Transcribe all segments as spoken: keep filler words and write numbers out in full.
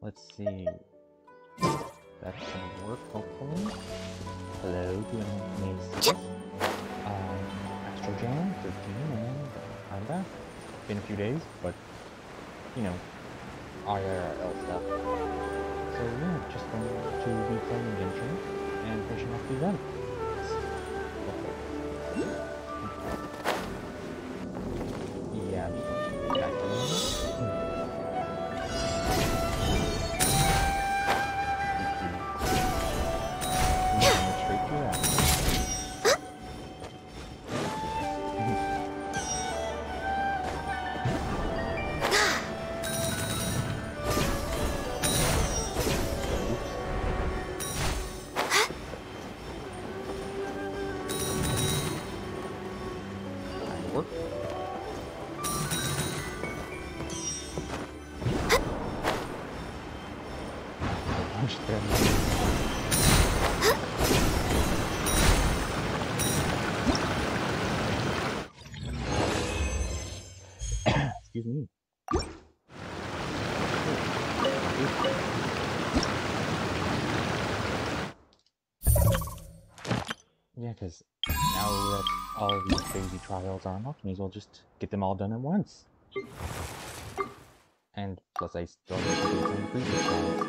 let's see. That should work, hopefully. Hello, to anyone may see. Um, Astro Jam, thirteen, and I'm back. Been a few days, but, you know, I R L stuff. So yeah, just going to be playing Genshin and finishing off the event. Yeah, I'm just going to straight to that. Excuse me. Yeah, because now that all these crazy trials are unlocked, may as well just get them all done at once. And plus, I still need to do some previous trials.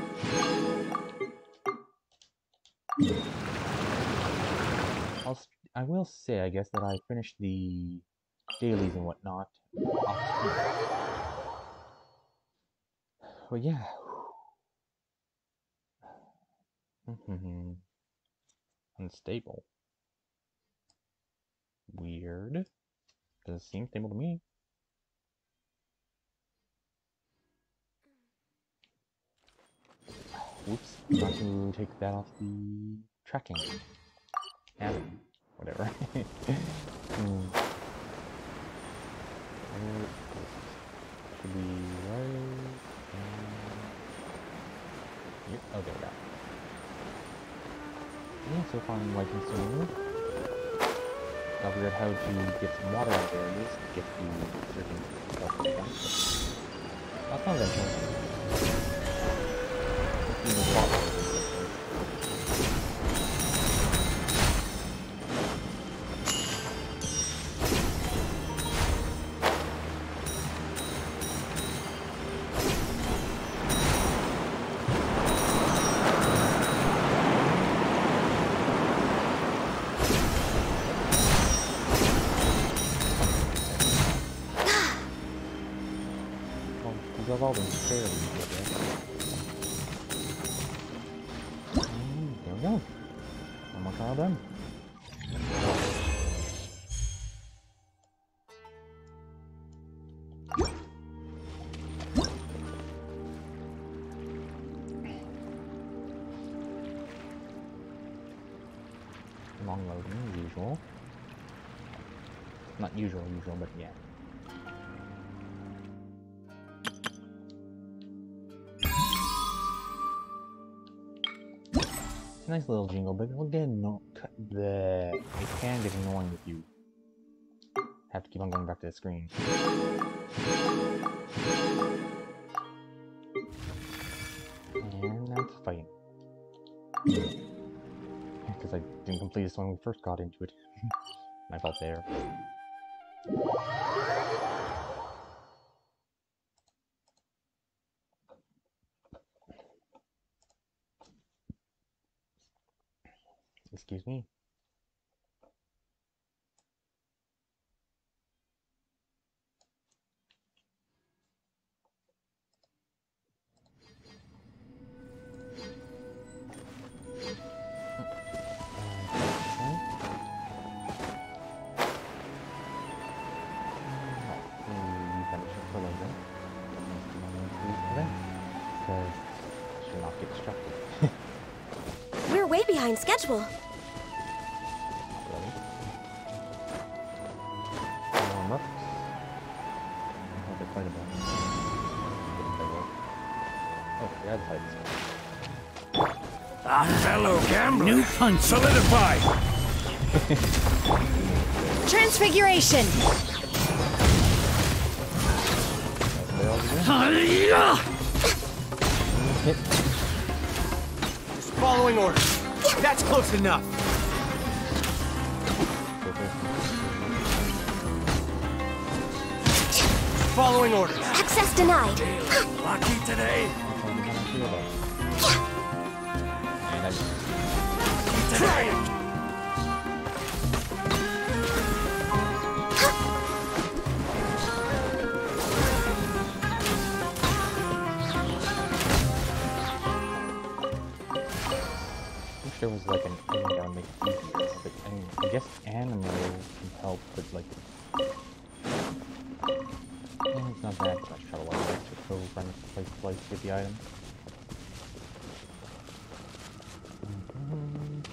I'll, I will say, I guess, that I finished the dailies and whatnot off screen. Well, yeah. Unstable. Weird. Doesn't seem stable to me. Whoops. Got to take that off the tracking. And whatever. hmm. Should be right. Yep. Oh, there we go. Yeah, so far I'm liking swimming. I figured out how to get some water out there areas to get to certain focal points. That's not eventually. I've all been fairly good at. And there we go. One more trial done. Long loading as usual. Not usual, usual, but yeah. Nice little jingle, but it'll get no the it can get annoying if you have to keep on going back to the screen. And that's fighting. Because I didn't complete this when we first got into it. My fault there. Excuse me. We're way behind schedule. Really? Um, oops. I have to fight about it. Oh, yeah, the fight. A fellow gambler. New punch solidified. Transfiguration. hit. Just following orders. That's close enough. Following orders. Access denied. Lucky today. And I Try it. wish there was like an thing that would make it easier. But I mean, I guess anime can help with like. Eh, it's not that much trouble. I like to go run place to place with the item. Mm-hmm.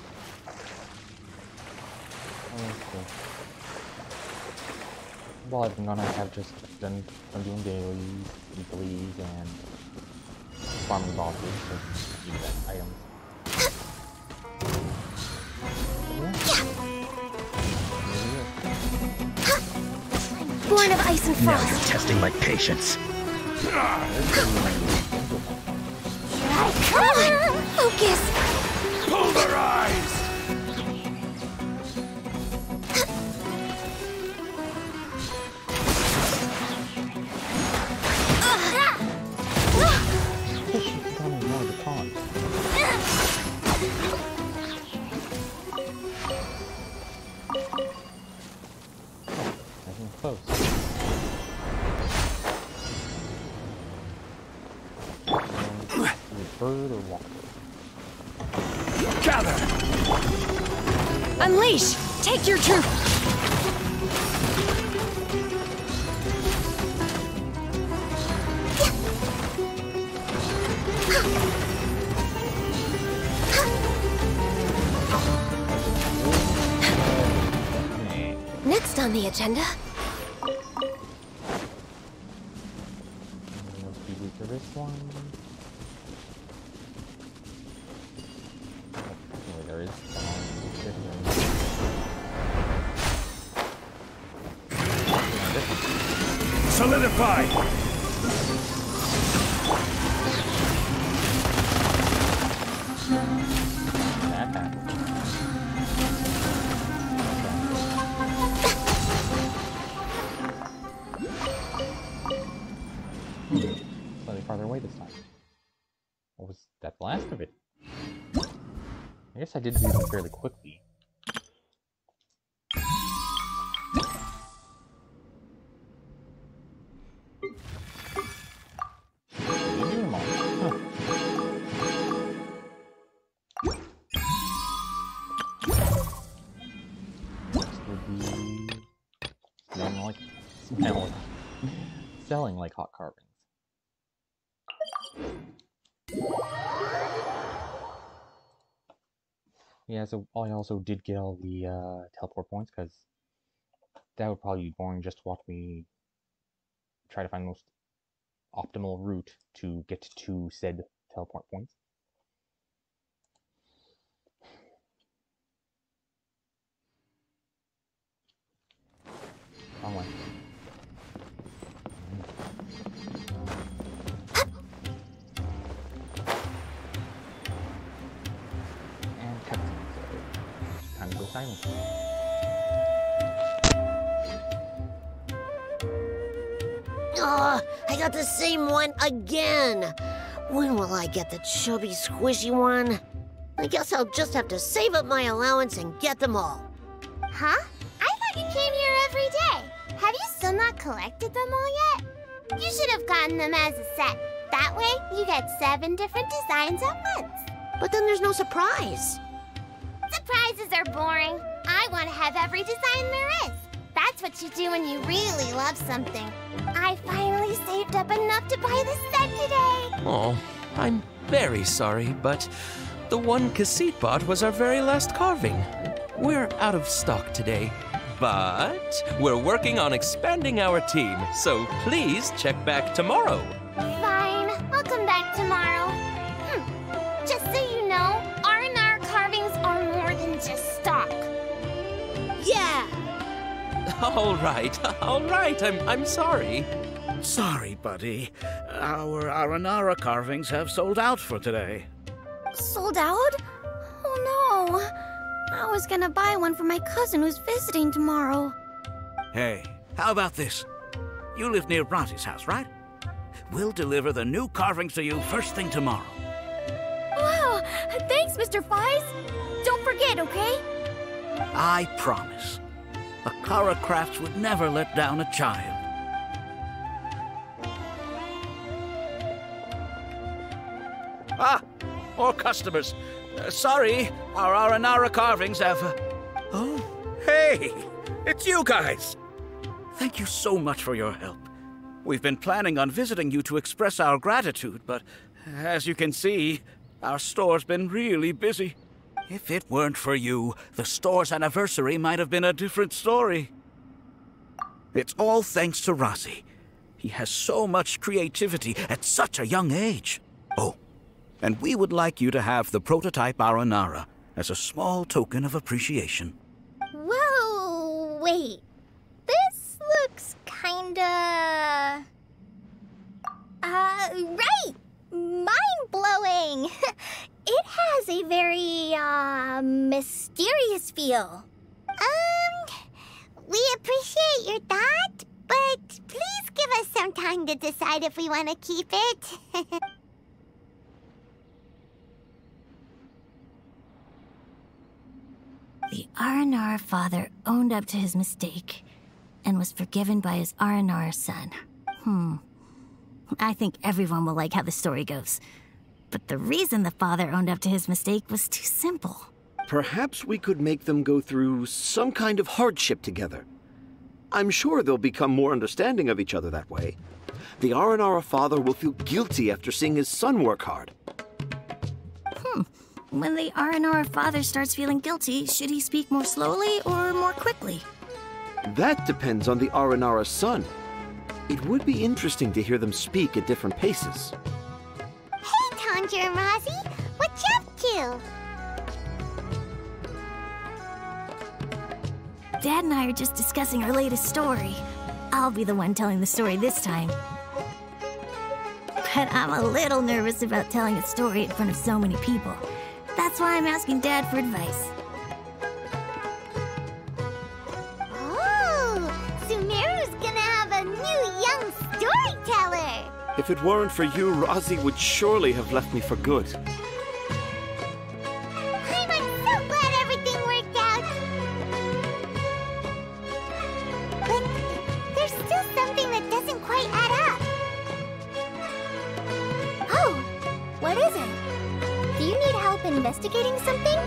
Okay. Well, I've been gonna have just done. I'm doing dailies, weeklies, and farming bosses to use that items. Born of ice and frost. Now you're testing my patience. Here I come! Focus! Pulverize! Close. Bird or walker? Gather! Unleash! Take your troop! Next on the agenda. For this one. Actually, there is Solidify! That happened. Slightly farther away this time. What was that the last of it? I guess I did do them fairly quickly. Huh. Next would be smelling like smelling selling like hot carvings. Yeah, so I also did get all the uh, teleport points because that would probably be boring just to watch me try to find the most optimal route to get to said teleport points. Wrong way. And cutscene, so time to go silent. Ugh, I got the same one again. When will I get the chubby, squishy one? I guess I'll just have to save up my allowance and get them all. Huh? I thought you came here every day. Have you still not collected them all yet? You should have gotten them as a set. That way, you get seven different designs at once. But then there's no surprise. Surprises are boring. I want to have every design there is. That's what you do when you really love something. I finally saved up enough to buy the set today. Oh, I'm very sorry, but the one Cassette bought was our very last carving. We're out of stock today, but we're working on expanding our team, so please check back tomorrow. Fine, I'll come back tomorrow. Hmm. Just so you know, R and R carvings are more than just stock. Yeah! All right, all right, I'm, I'm sorry. Sorry, buddy. Our Aranara carvings have sold out for today. Sold out? Oh no. I was gonna buy one for my cousin who's visiting tomorrow. Hey, how about this? You live near Bronte's house, right? We'll deliver the new carvings to you first thing tomorrow. Wow, thanks, Mister Fies. Don't forget, okay? I promise. Akara Crafts would never let down a child. Ah, more customers. Uh, sorry, our Aranara carvings have... Uh... Oh, hey, it's you guys. Thank you so much for your help. We've been planning on visiting you to express our gratitude, but as you can see, our store's been really busy. If it weren't for you, the store's anniversary might have been a different story. It's all thanks to Razi. He has so much creativity at such a young age. Oh, and we would like you to have the prototype Aranara as a small token of appreciation. Whoa, wait. This looks kinda... Uh, right! Mind-blowing! It has a very, uh, mysterious feel. Um, we appreciate your thought, but please give us some time to decide if we want to keep it. The Aranara father owned up to his mistake and was forgiven by his Aranara son. Hmm. I think everyone will like how the story goes. But the reason the father owned up to his mistake was too simple. Perhaps we could make them go through some kind of hardship together. I'm sure they'll become more understanding of each other that way. The Aranara father will feel guilty after seeing his son work hard. Hmm. When the Aranara father starts feeling guilty, should he speak more slowly or more quickly? That depends on the Aranara son. It would be interesting to hear them speak at different paces. Hey, Tanja and Razi, what you up to? Dad and I are just discussing our latest story. I'll be the one telling the story this time. But I'm a little nervous about telling a story in front of so many people. That's why I'm asking Dad for advice. Oh, Sumeru's gonna have a new young storyteller. If it weren't for you, Razi would surely have left me for good. I'm so glad everything worked out. But there's still something that doesn't quite add up. Oh, what is it? Do you need help investigating something?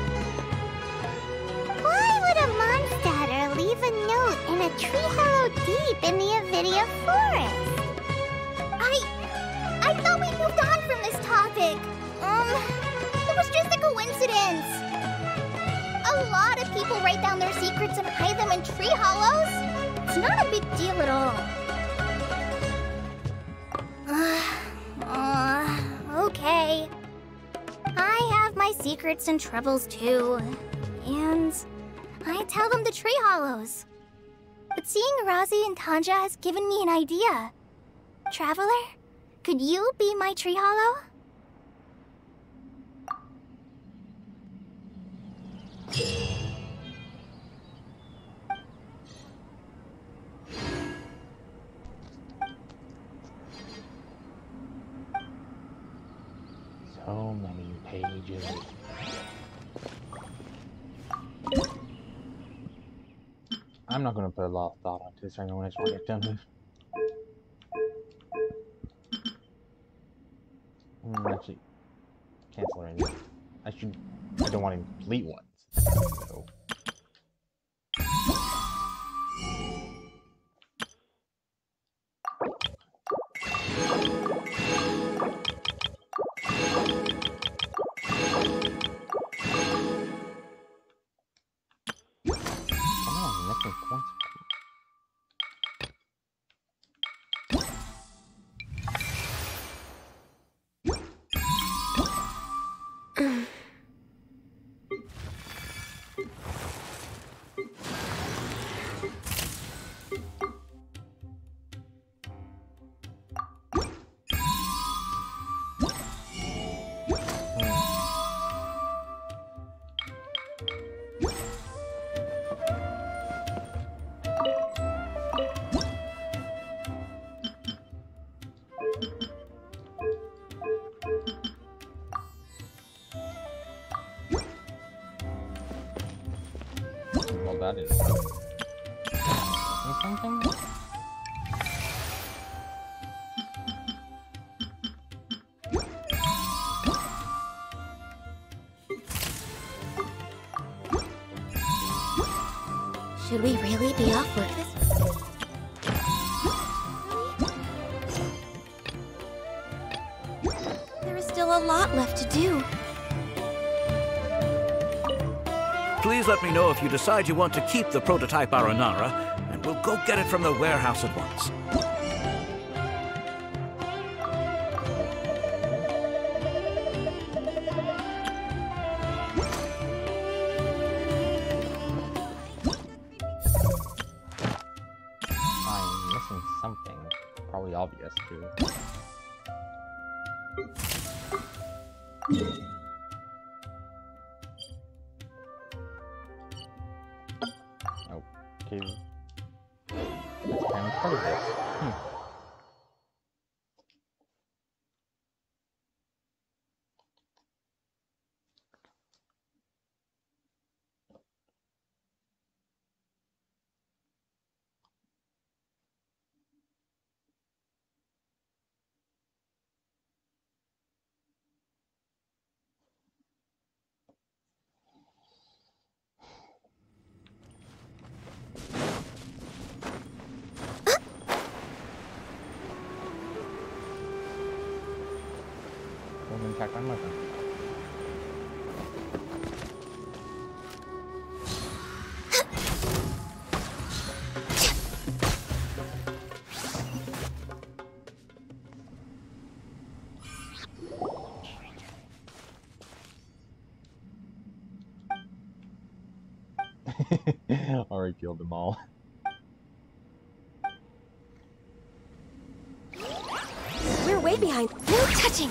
Why would a monster leave a note in a tree hollow deep in the Avidia forest? I... I thought we moved on from this topic. Um, it was just a coincidence. A lot of people write down their secrets and hide them in tree hollows. It's not a big deal at all. uh, okay. I have my secrets and troubles too. And I tell them to tree hollows. But seeing Razi and Tanja has given me an idea. Traveler, could you be my tree hollow? So many pages. I'm not gonna put a lot of thought onto this. I know when I just want to get done with. Mm, actually, cancel right now. I should. I don't want to delete ones. So. that is something. Should we really be off work this? There is still a lot left to do. Please let me know if you decide you want to keep the prototype Aranara, and we'll go get it from the warehouse at once. I'm missing something. Probably obvious, too. Okay. That's apparently part of this. Hmm. Check my mother. Already killed them all. We're way behind. No touching!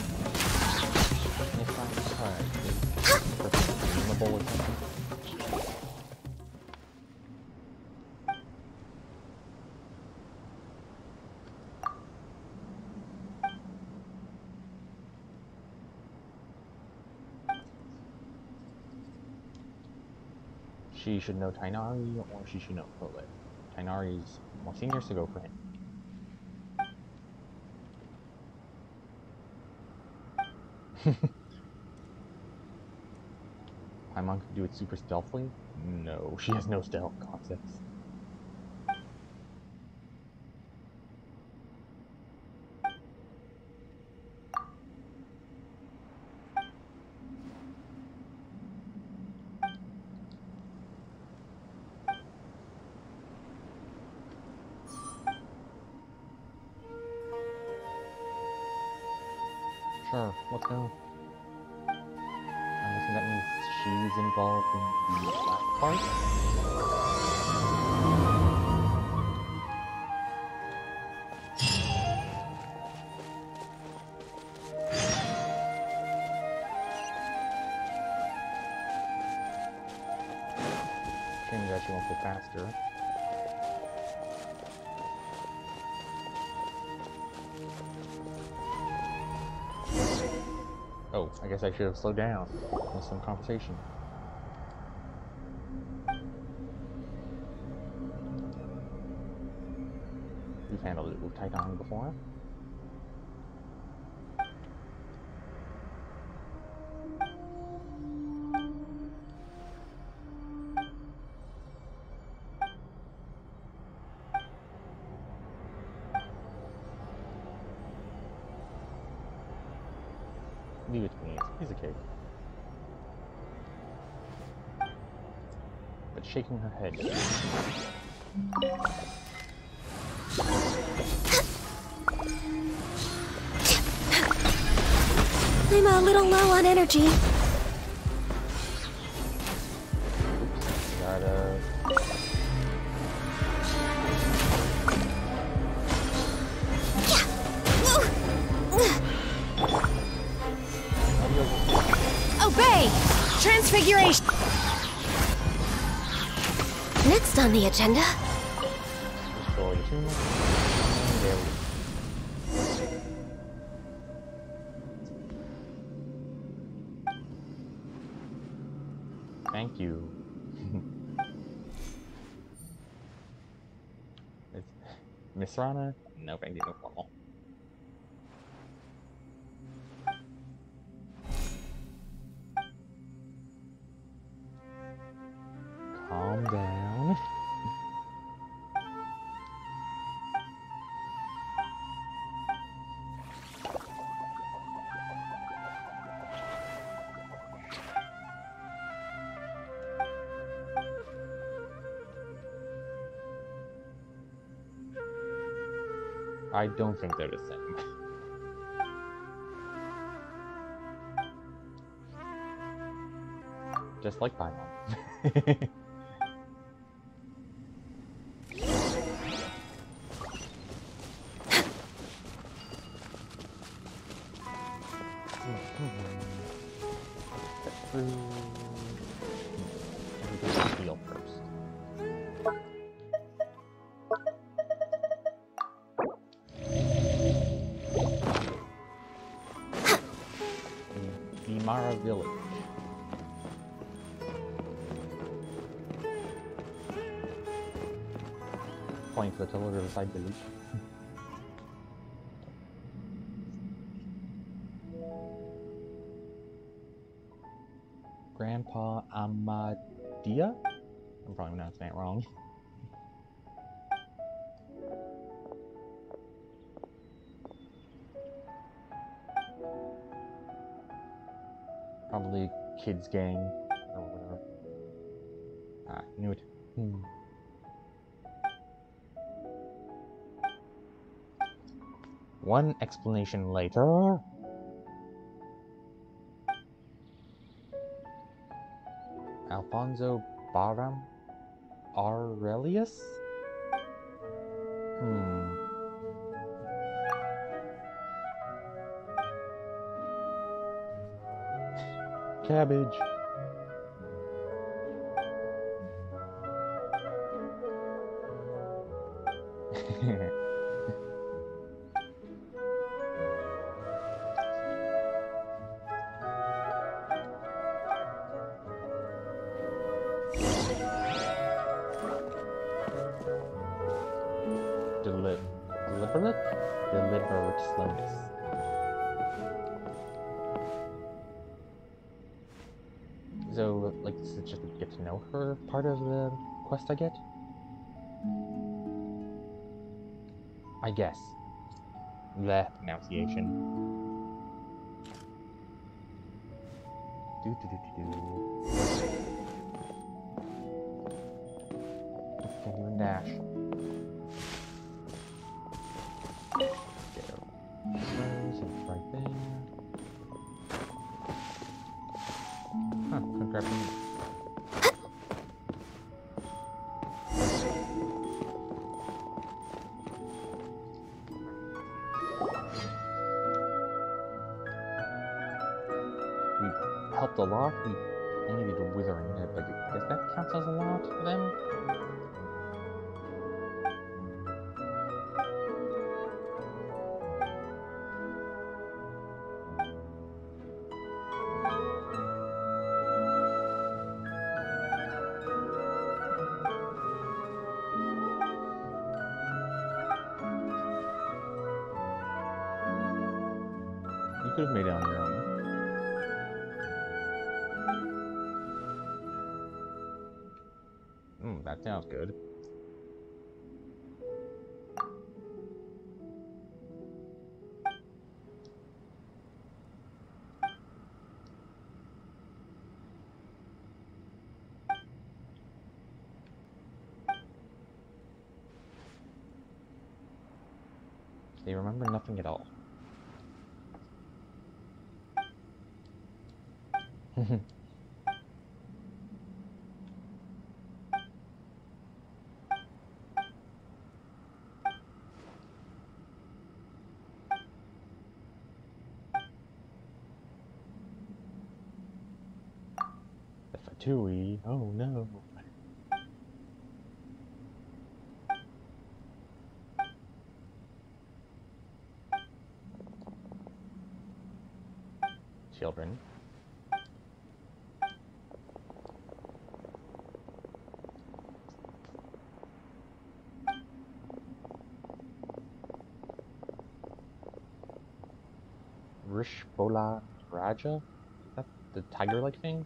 She should know Tainari, or she should know Prolix. Tainari's more senior, so go for him. Paimon could do it super stealthily? No, she has no stealth concepts. Sure, let's go. I'm guessing that means she's involved in the last part? Shame that she won't go faster. Oh, I guess I should have slowed down with some conversation. We've handled it with Titan before. Leave it to me, it's a piece of cake. But shaking her head. I'm a little low on energy. Oops, gotta... Obey! Transfiguration! Next on the agenda. Destroy the tumor. There we go. Thank you. Miss Rana? No, thank you, no formal. Calm down. I don't think they're the same. Just like Paimon. Heal first. Imara Village. Pointing to the Total Riverside Village. Grandpa Amadia? I'm probably pronouncing it wrong. Probably kids gang or whatever. Ah, knew it. Hmm. One explanation later. Alfonso Baram Aurelius? Hmm. Cabbage. Deli deliberate? Deliberate slowness. So, like, this is just a get to know her part of the quest I get? I guess. The pronunciation. Do do do do do. Can't even dash. Go. Rose is right there. Huh, couldn't grab me. We helped a lot. We only did a withering, but I guess that counts as a lot for them. You could have made it on your own. Hmm, that sounds good. They remember nothing at all. The Fatui, oh no. Children. Rishbola Raja? Is that the tiger-like thing?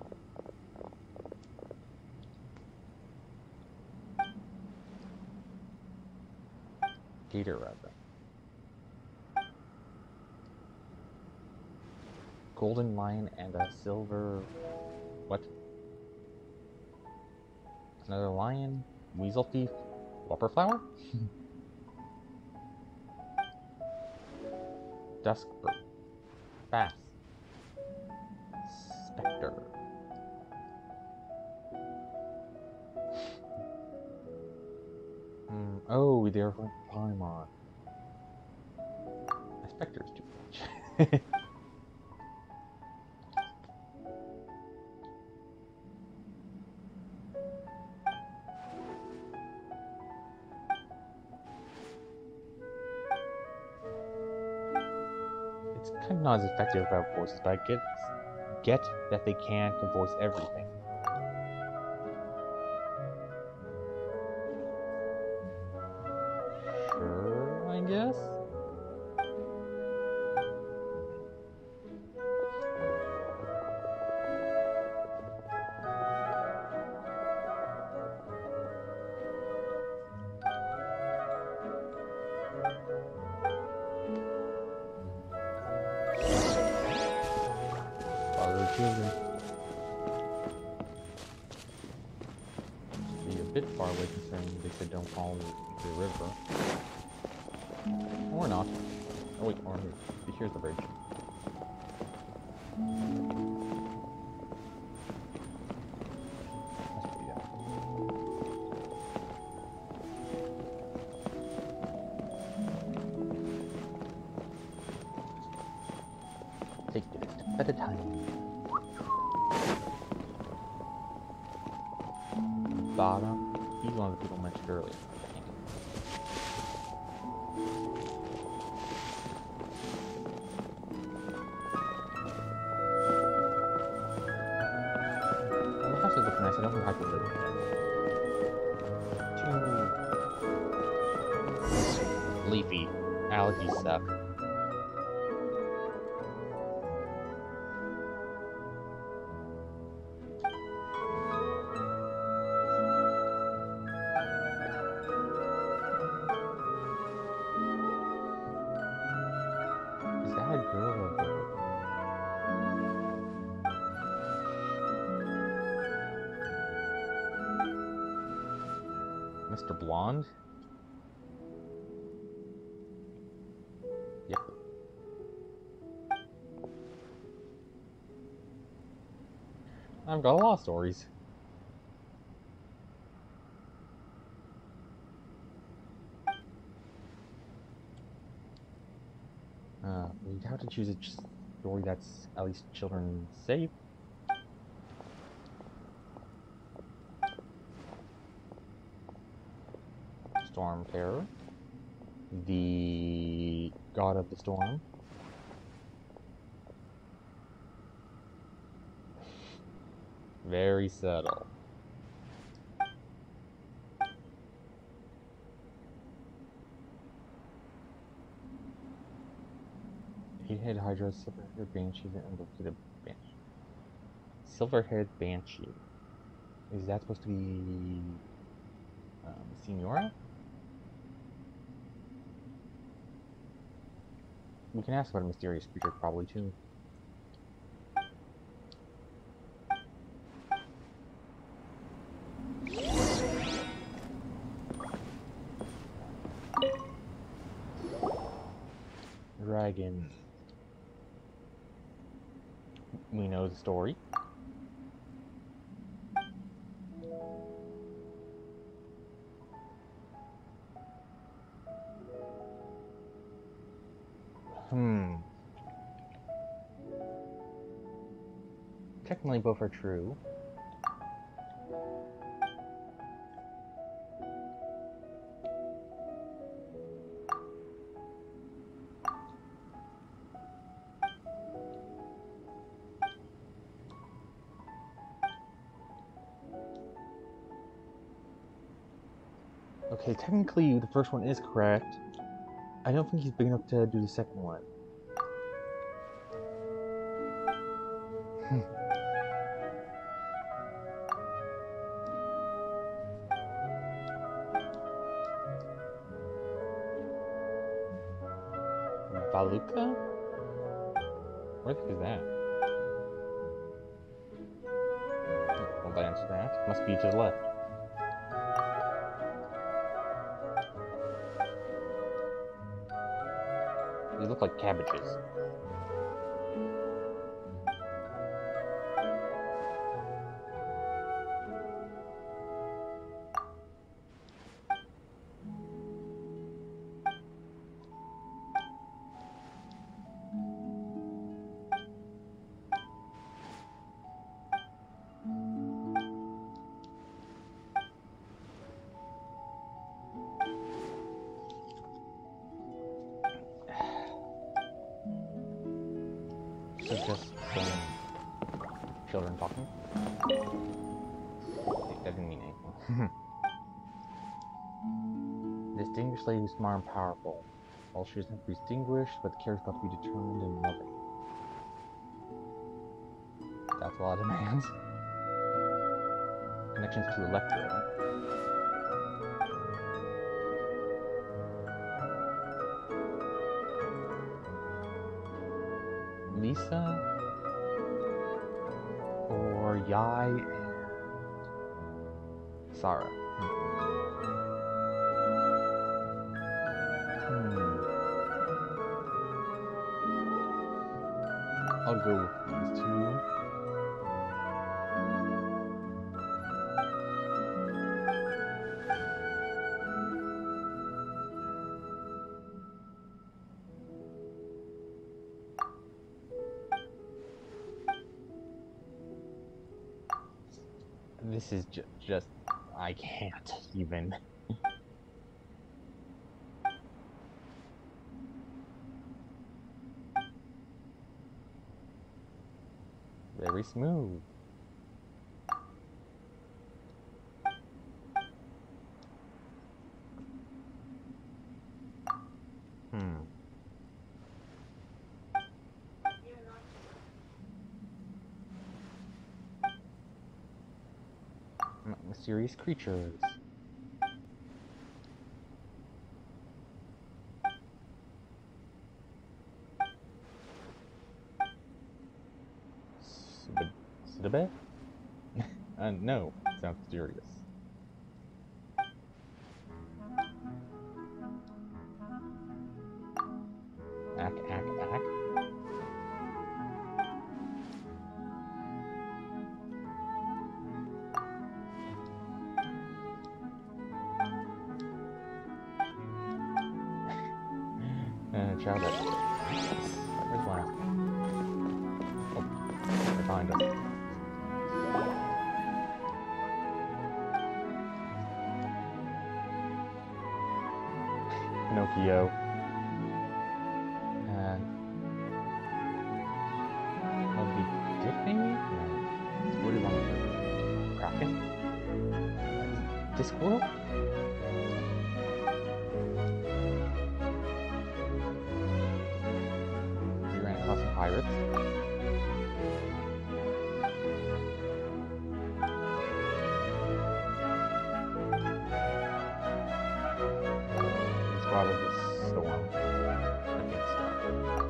Gator Raja. Golden lion and a silver... What? Another lion? Weasel thief? Whopper flower? Duskbird. Bass. Spectre. Mm, oh, they're from Paimon. A spectre is too much. It's kind of not as effective about voices, but I get, get that they can't voice everything. Sure, I guess? Father children. Be a bit far away considering they said don't follow the river. Or not. Oh wait, or here. Here's the bridge. Must be that. Take it a step at a time. Bottom. He's one of the people mentioned earlier. I don't think I can live with that. Too leafy. Allergy suck. Is that a girl or a boy? Mister Blonde? Yep. I've got a lot of stories. Uh, we'd have to choose a story that's at least children safe. Storm Terror, the god of the storm. Very subtle. Eight-head Hydra, silver-haired Banshee, and invocated Banshee. Silver-haired Banshee. Is that supposed to be um, Signora? We can ask about a mysterious creature, probably, too. Dragon. We know the story. Hmm. Technically both are true. Okay, technically the first one is correct. I don't think he's big enough to do the second one. Baluka? Where the heck is that? Will that answer that? Must be to the left. They look like cabbages. So just some children talking? That didn't mean anything. Distinguished lady, smart and powerful. All she is not distinguished, but the character got to be determined and loving. That's a lot of demands. Connections to Electro. Lisa or Yai and Sarah. Hmm. I'll go with these two. This is ju just, I can't even. Very smooth. Hmm. Mysterious creatures. Sidabe? uh, no, sounds mysterious. Ack, ack, ack. Uh, child up. Where's last? Oh, they're behind us. Pinocchio. And I'll be dipping? No. It's really long for Kraken. Discworld? We ran across some pirates. Probably the storm. I think so.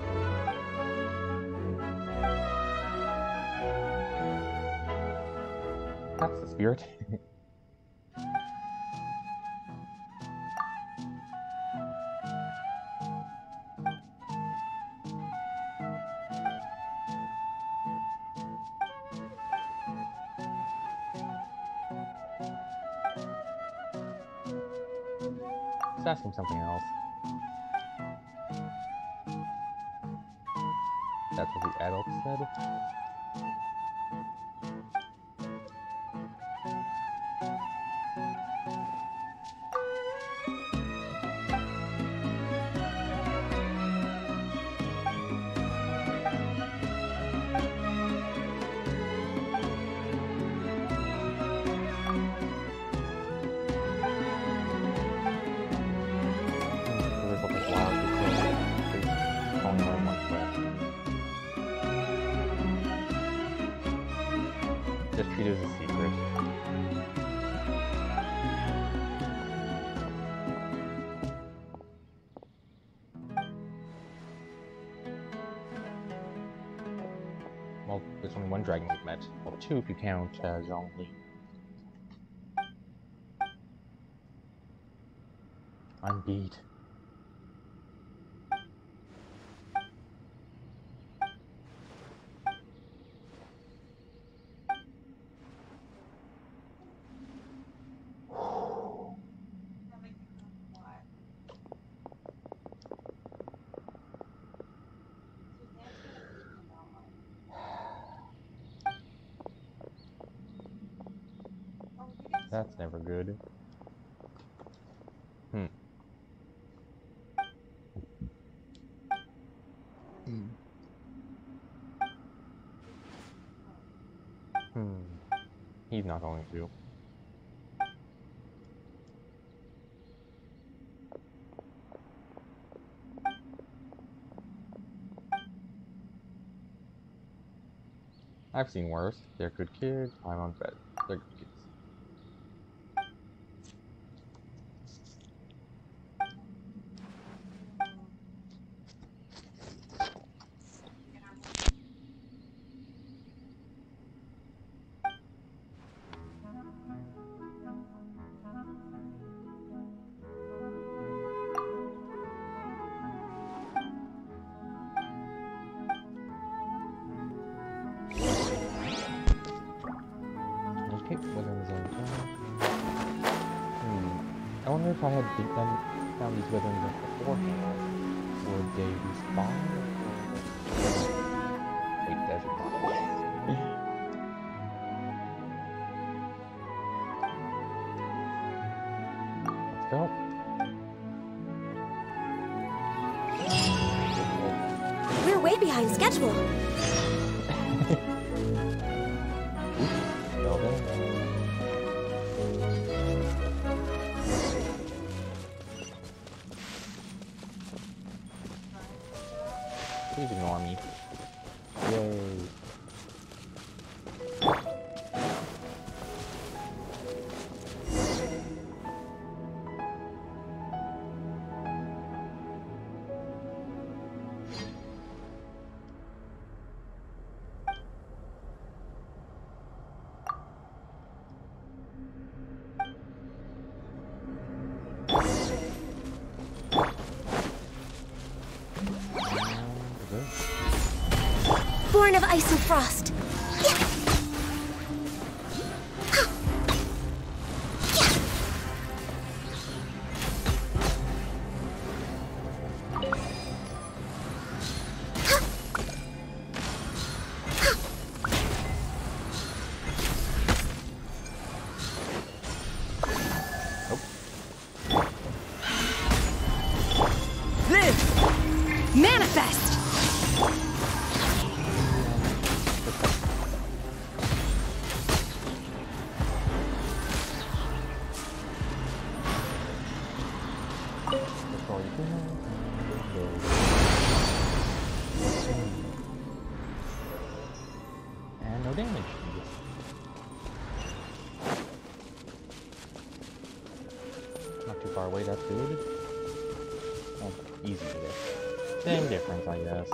That's the spirit. Let's ask him something else. That's what the adult said. Well, there's only one dragon we've met. Well, two if you count uh, Zhongli. I'm beat. That's never good. Hmm. Hmm. Hmm. He's not going to. I've seen worse. They're good kids. I'm on bed. They're good kids. Okay, weather was on time. Hmm. I wonder if I had done, found these weather zones beforehand, would they respawn? Wait, desert monster. Let's go. We're way behind schedule. Well then. Please ignore me. Yay. Born of ice and frost. Live! Manifest! And no damage. Not too far away, that's good. Oh, easy to get. Same difference, I guess.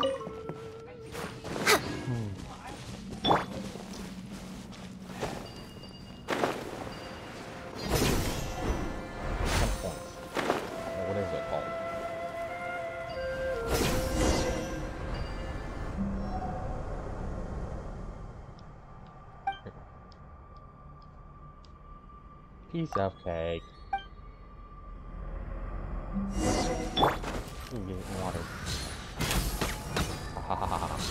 Hmm. Some points. Or what is it called? Piece of cake. Ooh, give it water. Ha ha ha ha.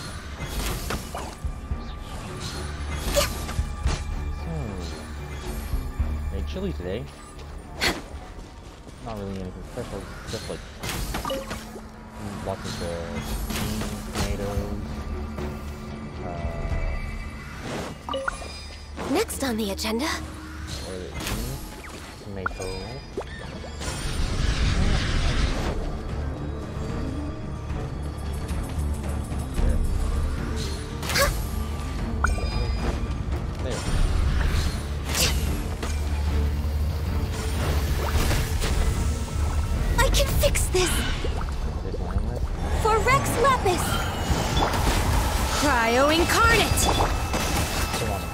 So, made chili today. Not really anything special, just like lots of the beans, tomatoes. Uh, Next on the agenda. What are they? Tomatoes. I can fix this! For Rex Lapis! Cryo incarnate! Come on.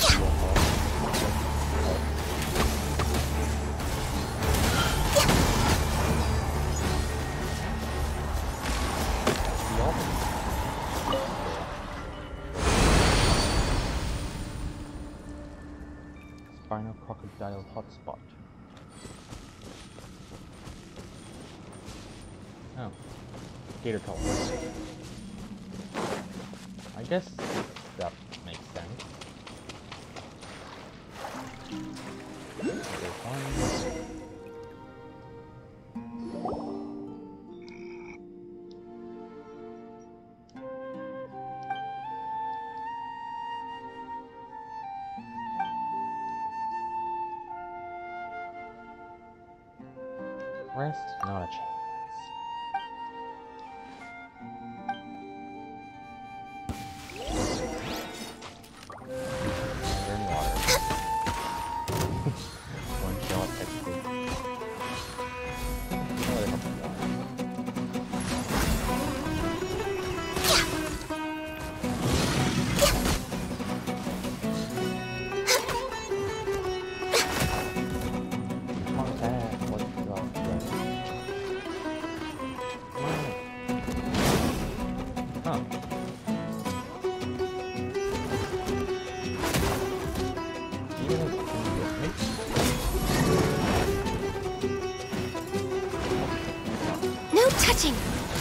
Spinal crocodile hotspot. Oh. Gator color. I guess that makes sense. Okay, fine. Rest, not a chance. They're in water. One shot, execute. Oh, they have some water. Contact, what the fuck? Huh. No touching!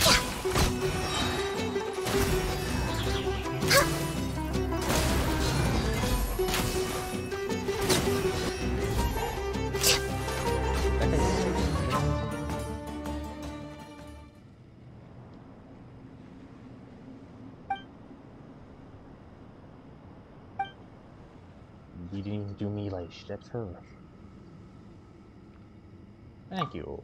You didn't even do me like shit, that's her. Thank you.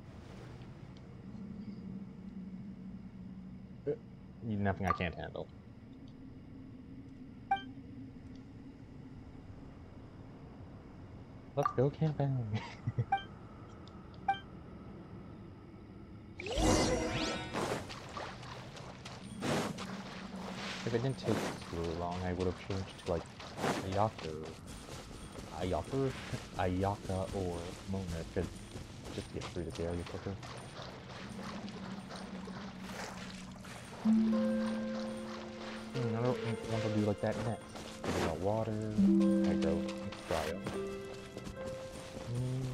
Uh, Nothing I can't handle. Let's go camping. If it didn't take too long, I would have changed to like Ayaka, Ayaka, Ayaka or Mona to just get through this area quicker. Hmm, I don't want to do like that next. Think about water, hydro, and cryo. Hmm.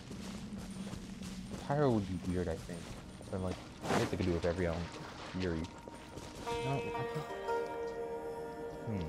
Pyro would be weird, I think. But like, I guess I could do it with every element. Fury. No, I think. Hmm.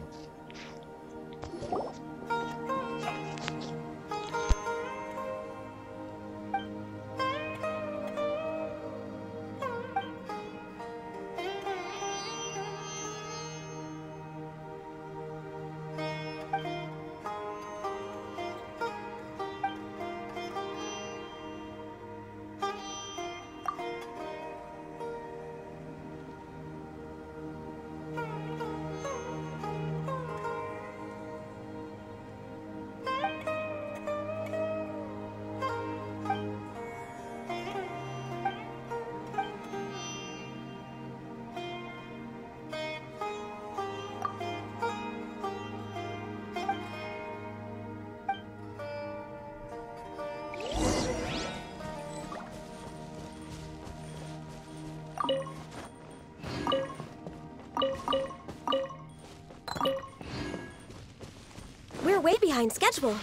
We're way behind schedule.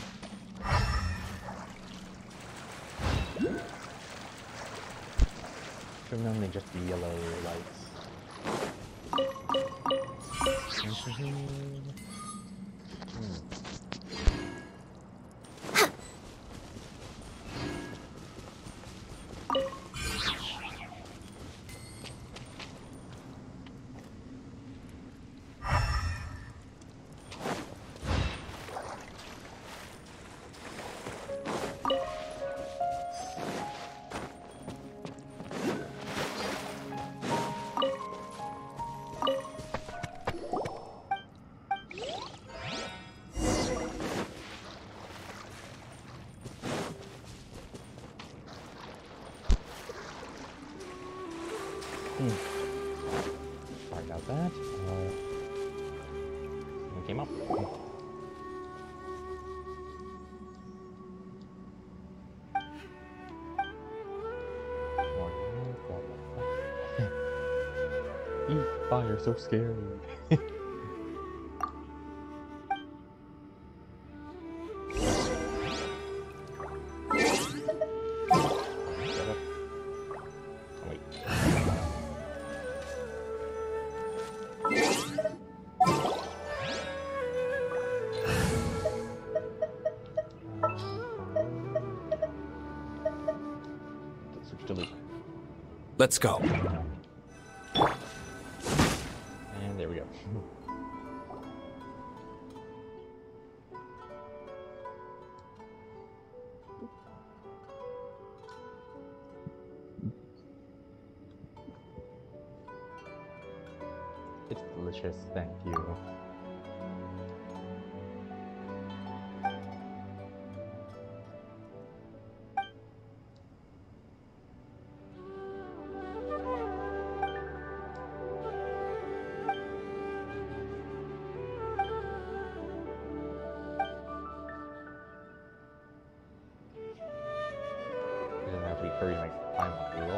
Should normally just be yellow lights. Hmm. Hmm. Sorry about that. Uh, Something came up. Eat fire, so scary. Let's go. And there we go. It's delicious, thank you. Hurry my time up, you will.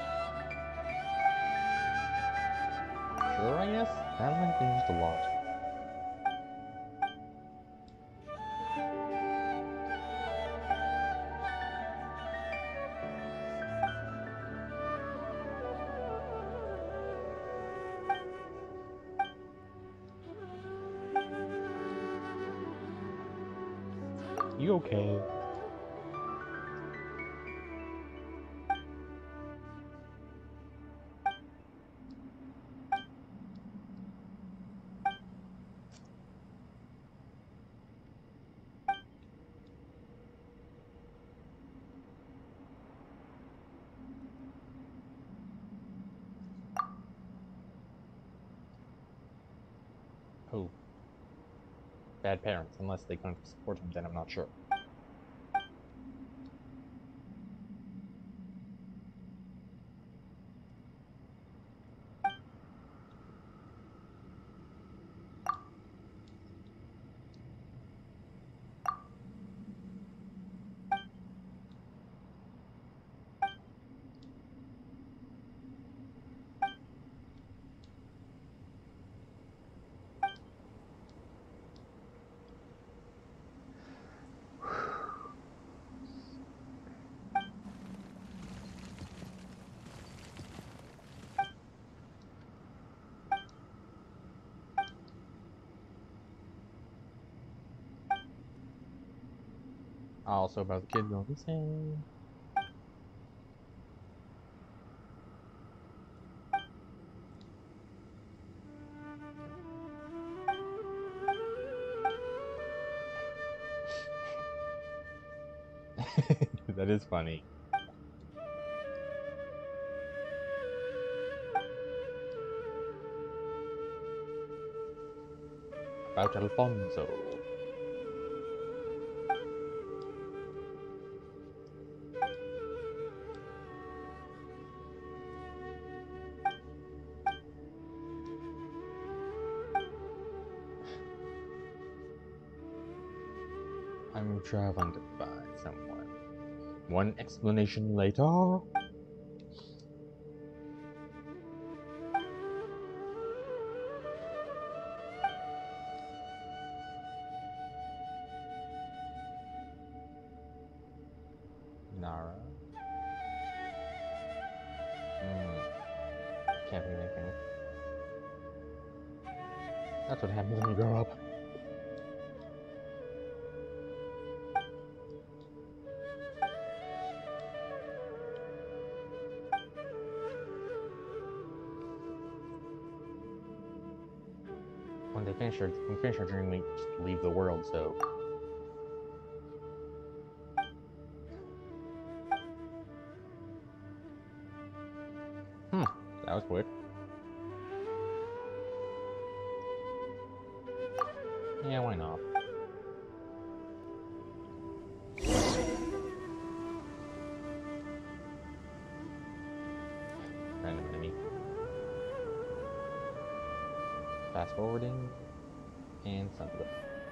Sure, I guess? That might be just a lot. You okay? Oh. Bad parents, unless they can't support him, then I'm not sure. Also about the kid going missing. That is funny. About Alfonso. I'm traveling to find someone. One explanation later. Nara. Hmm. Can't do anything. That's what happens when you grow up. When they finish their, when they finish their journey, they just leave the world, so... Hmm, that was quick. Yeah, why not? Random enemy. Fast forwarding. And sunlight.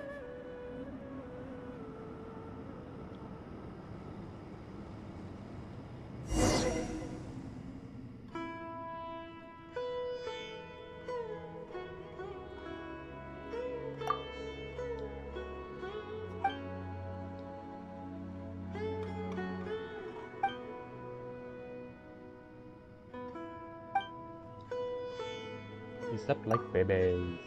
He slept like babies.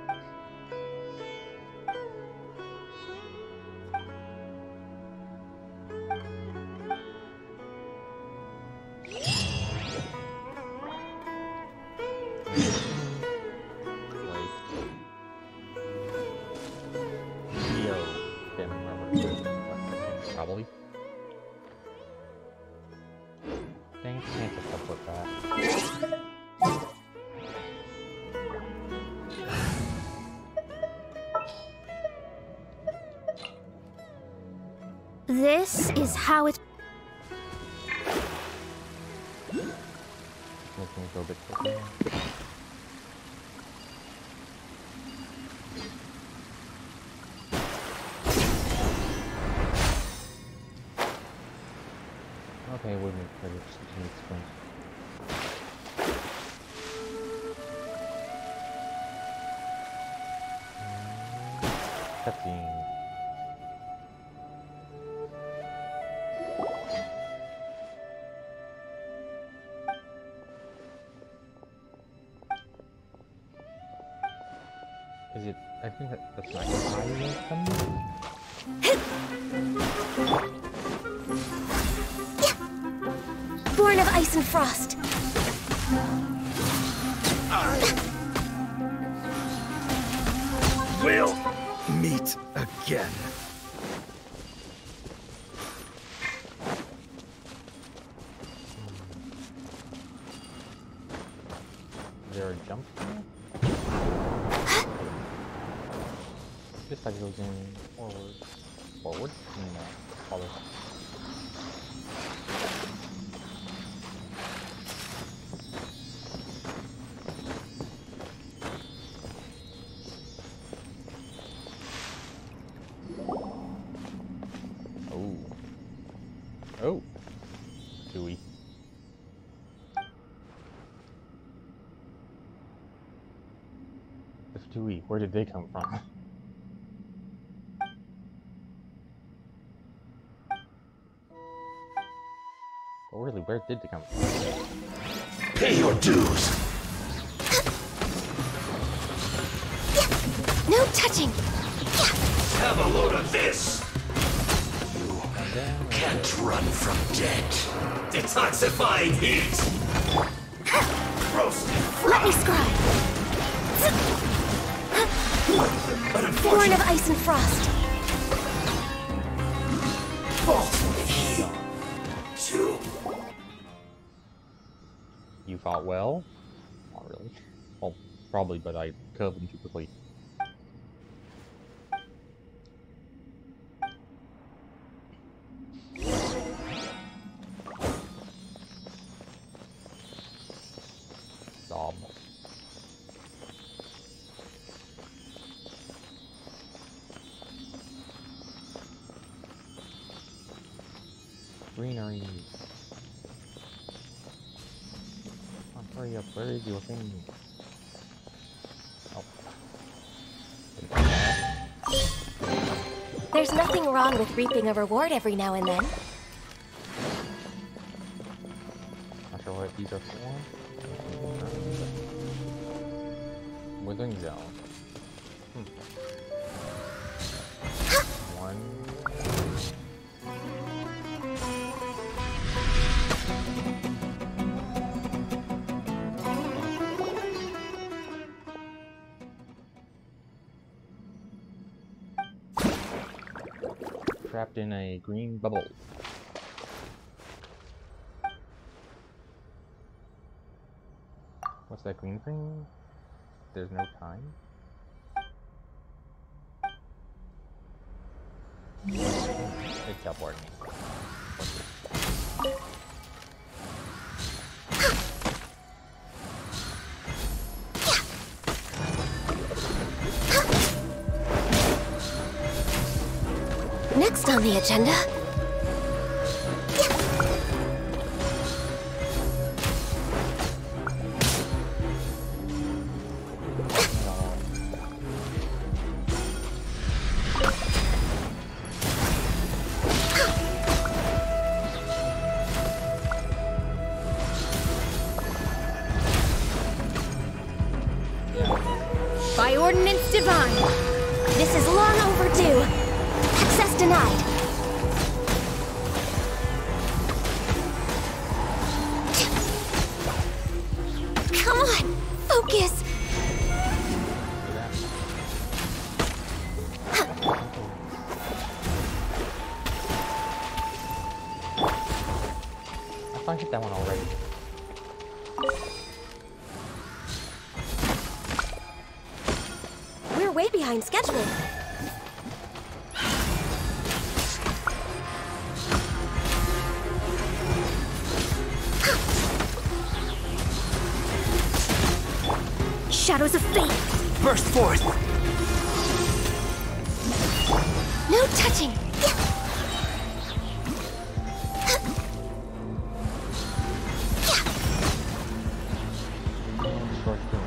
Probably. Dang, can't just support that. This is how it. Make me go a bit quicker. Okay, we'll make for the next one. Cutscene. Is it? I think that that's not high something. Born of ice and frost. We'll meet again. Is there a jump there? This side goes in forward. Forward? No, forward. Oh. Oh. Chewy. It's Chewy. Where did they come from? But really, where did they come from? Pay your dues. No touching. Have a load of this. You can't run from death. Detoxifying heat. Roasted fry. Let me scribe. But Born unfortunately, of ice and frost. two. You fought well? Not really. Well, probably, but I killed them too quickly. Sob. Greenery. Oh, hurry up, where is your thing? Oh. There's nothing wrong with reaping a reward every now and then. Not sure what these are for. Withering zone. Hmm. One. Trapped in a green bubble. What's that green thing? There's no time. It's teleporting me. Next on the agenda? By ordinance divine. This is long overdue. Access denied. Come on, focus. I thought I hit that one already. We're way behind schedule. Shadows of fate. Burst forth! No touching. Short film.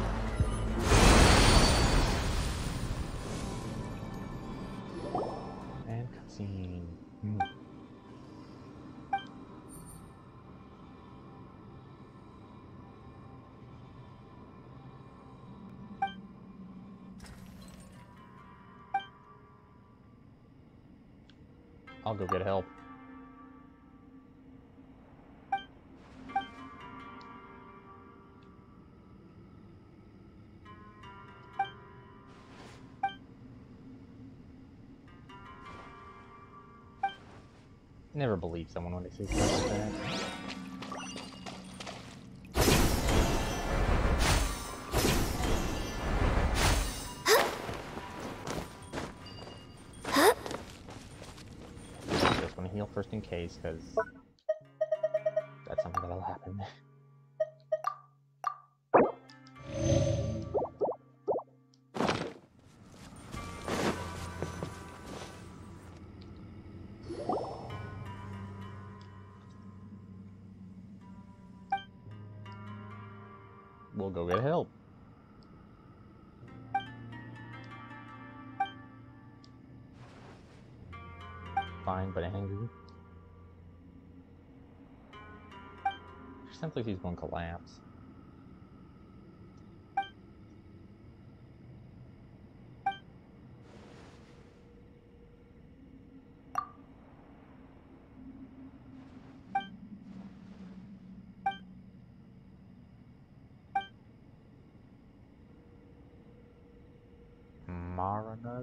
And cutscene. Hmm. I'll go get help. Never believe someone when they say stuff like that. Just want to heal first in case, because that's something that'll happen. We'll go get help. Fine, but angry. Simply he's going to collapse. Maranas?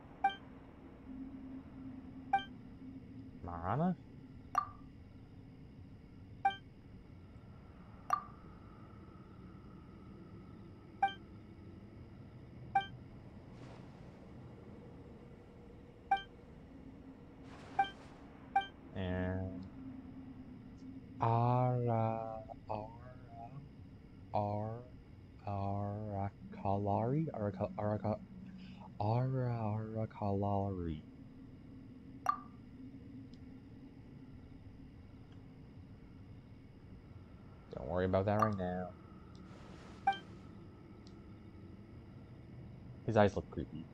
Marana? And Ara Ara Ar Arakalari Araka Araka Ara Arakalari. Don't worry about that right now. His eyes look creepy.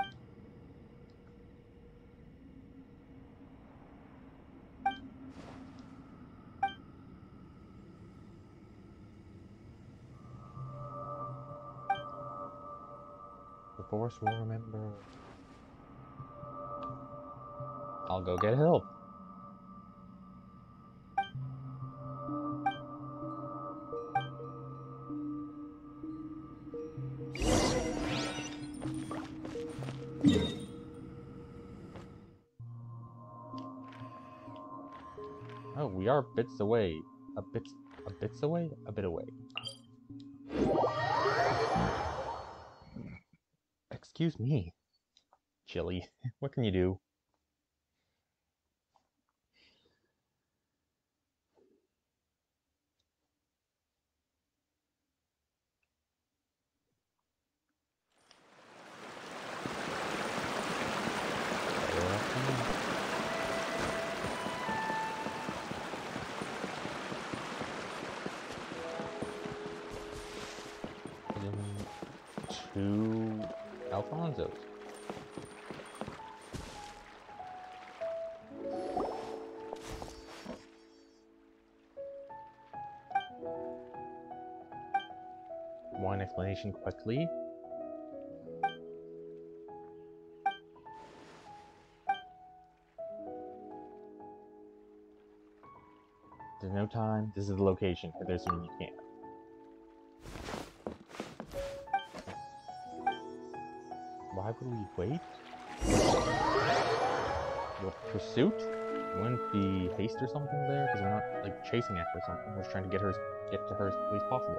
The Force will remember. I'll go get help. Oh, we are bits away. A bit, a bits away? A bit away. Excuse me, Chili. What can you do? Two Alfonsos. One explanation quickly. There's no time. This is the location. If there's something you can't. Why would we wait? The pursuit? Wouldn't be haste or something there? Because we're not like chasing after something. We're just trying to get her, get to her as quickly as possible.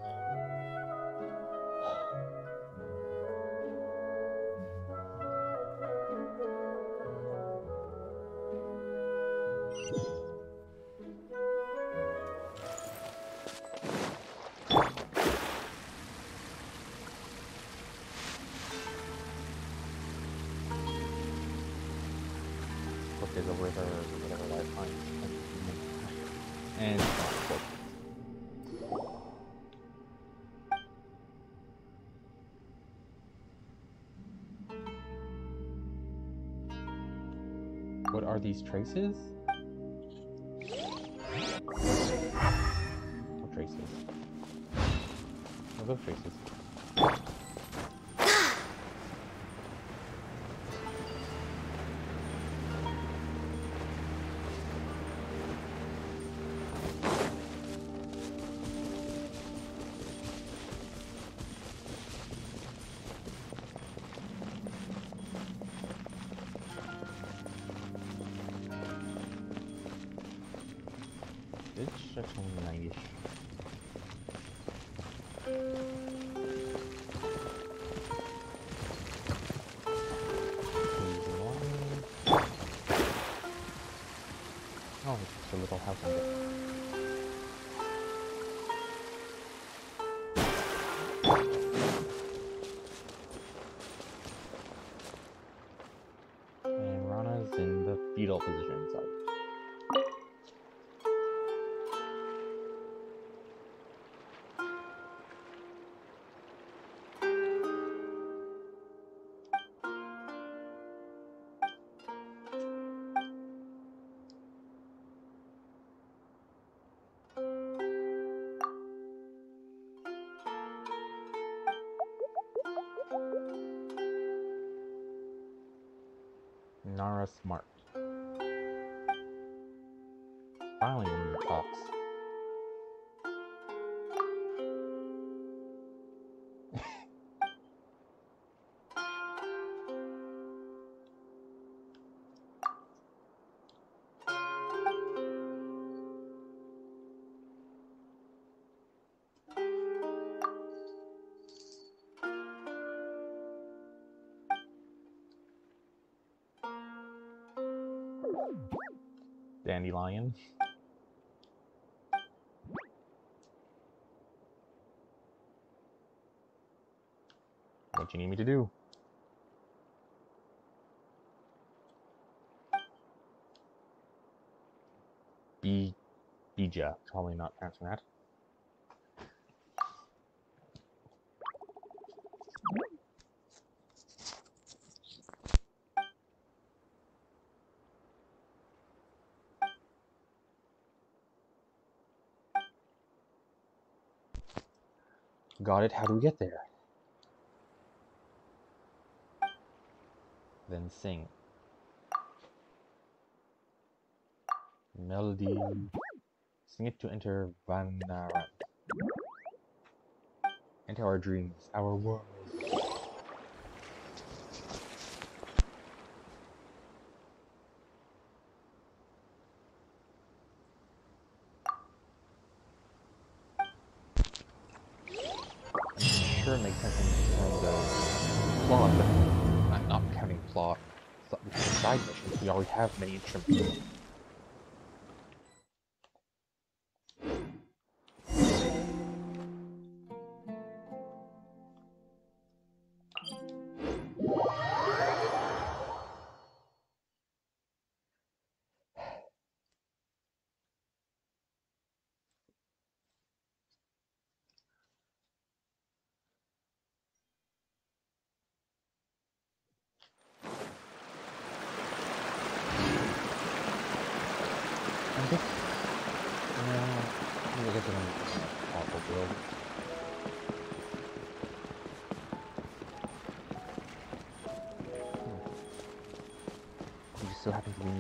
Is over her whatever lifetime. And what are these traces? What traces? What are those traces? It's just nice. Oh, it's just a little house on it. And Rana's in the fetal position, so. Nara Smart. Finally, one of your talks. Dandelion. What you need me to do? B Bija. Probably not pronouncing that. Got it. How do we get there? Then sing. Melody. Sing it to enter Vanaran. Enter our dreams, our world. Sure, it makes sense in terms of plot, but I'm not counting plot. Side missions, we already have many instruments.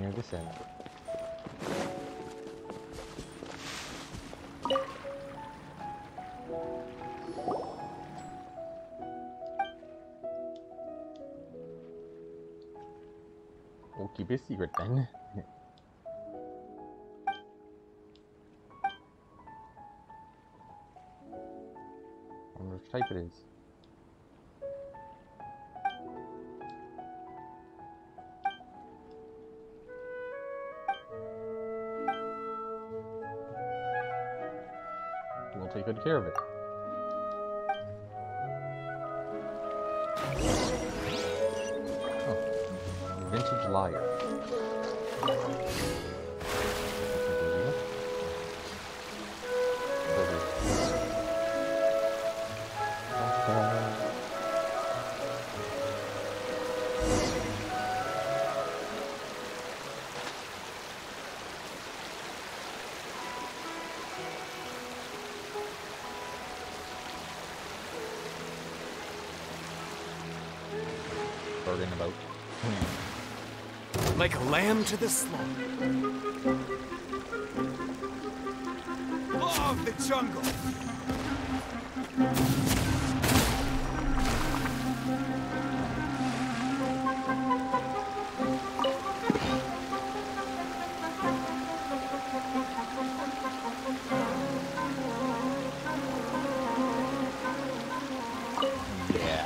near this end. We'll keep it a secret then. I wonder which type it is. We'll take good care of it. Oh, vintage liar. Burden about. Like a lamb to the slaughter. Law of the jungle. Yeah.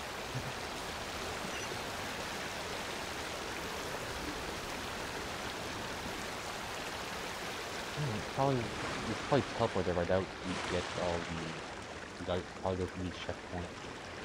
Probably, you could probably teleport there right out. You get all the. You gotta probably go through these checkpoints.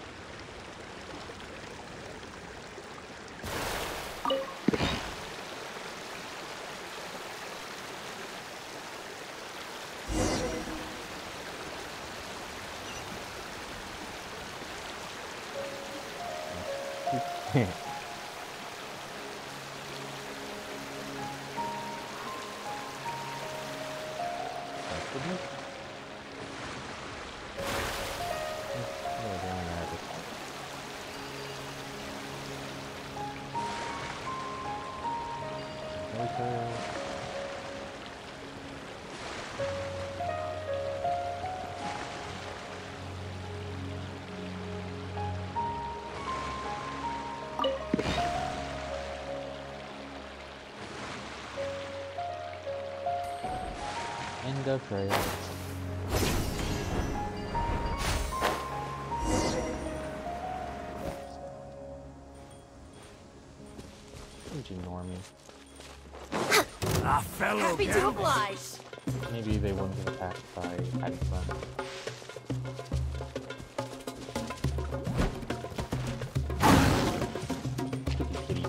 End of trail. Don't ignore me. A fellow Happy to oblige. Maybe they wouldn't have attacked if I hadn't run. Stupid kitties.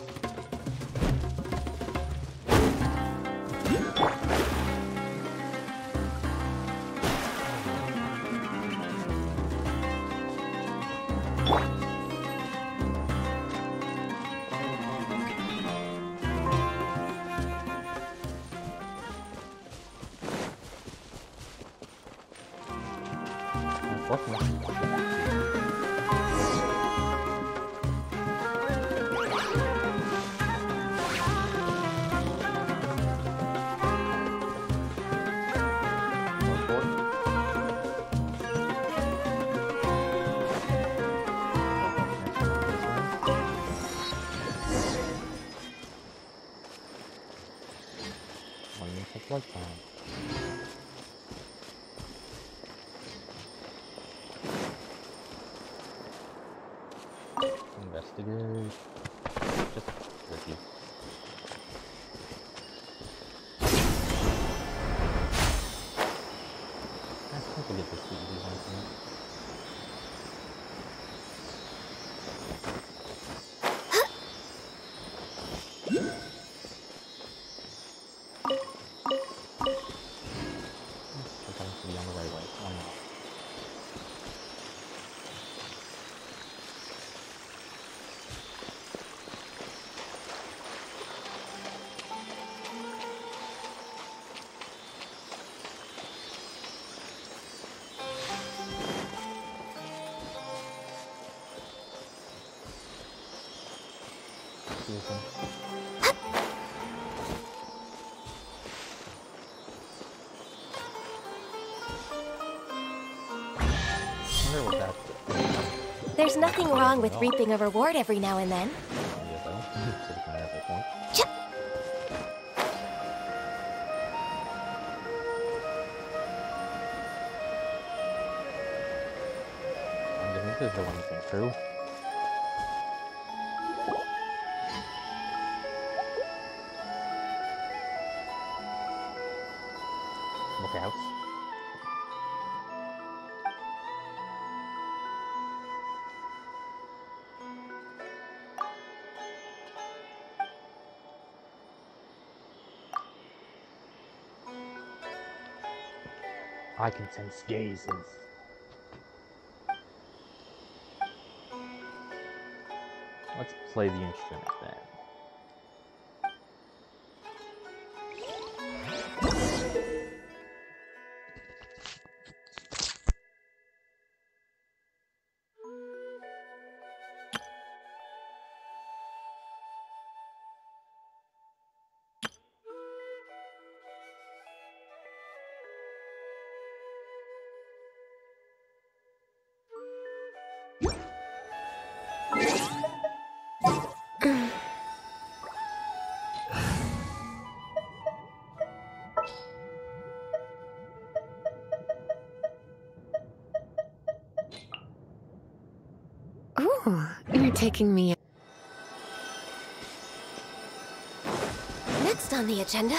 Like that. Investigate. Just with you. I think we'll get this easy one from it. wonder what that's. There's nothing wrong with reaping a reward every now and then. Yeah, though. So the kind of whole point. And I think this is the one that's been true. Lookouts. I can sense gazes. Let's play the instrument then. Ooh, you're taking me. Next on the agenda.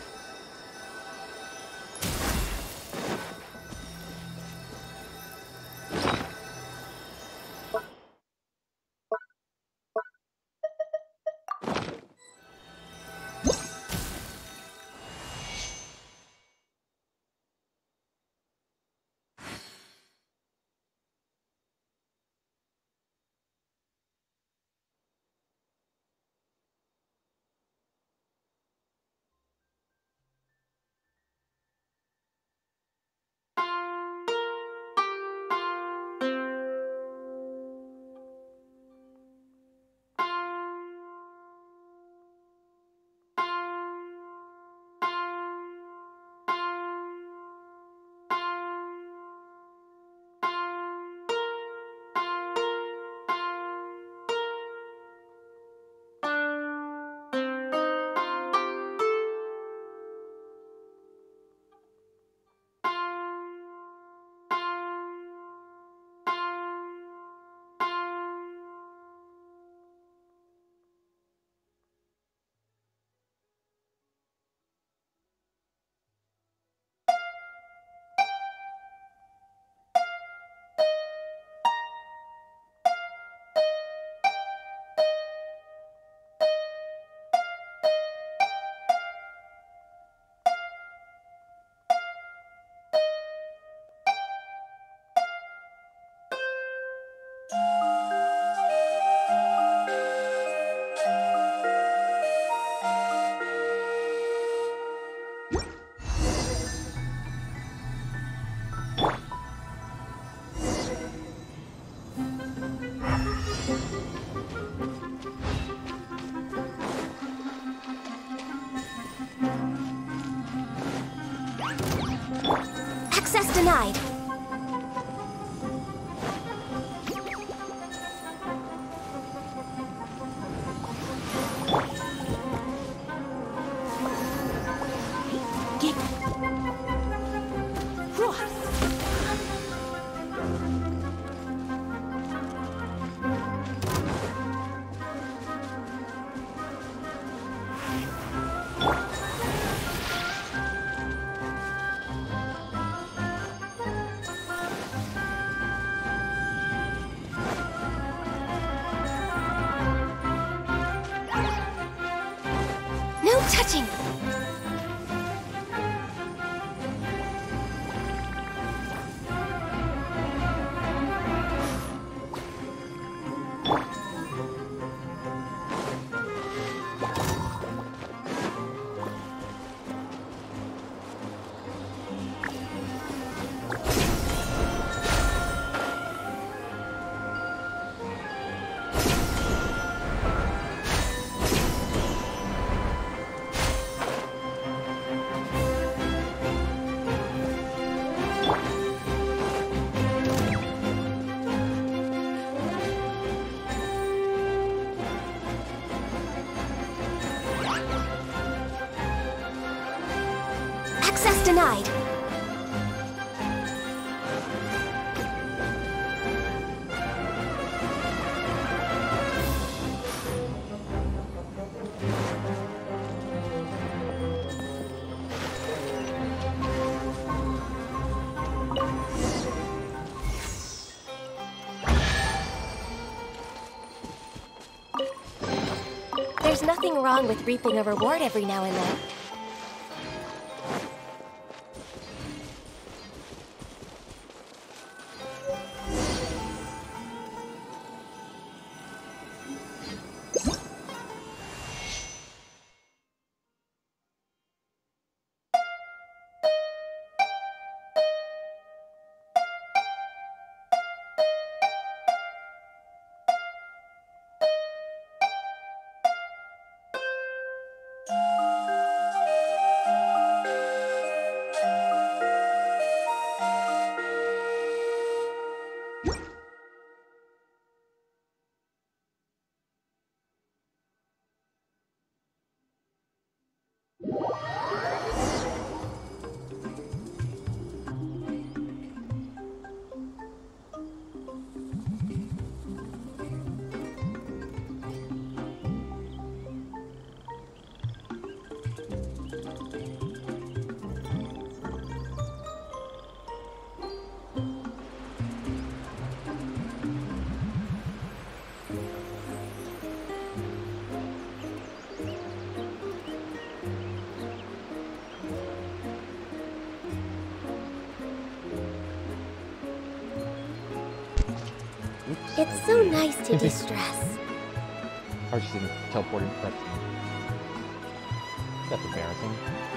Access denied. Touching. denied. There's nothing wrong with reaping a reward every now and then. It's so nice to de-stress. Or she's even teleporting. That's, that's embarrassing.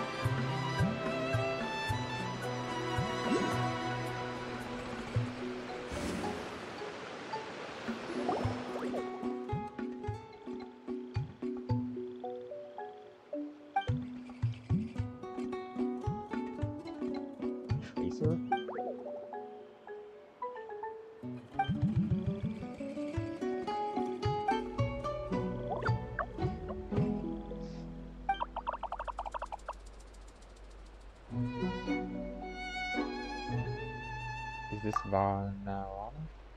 Tracer? Is this Vanarana?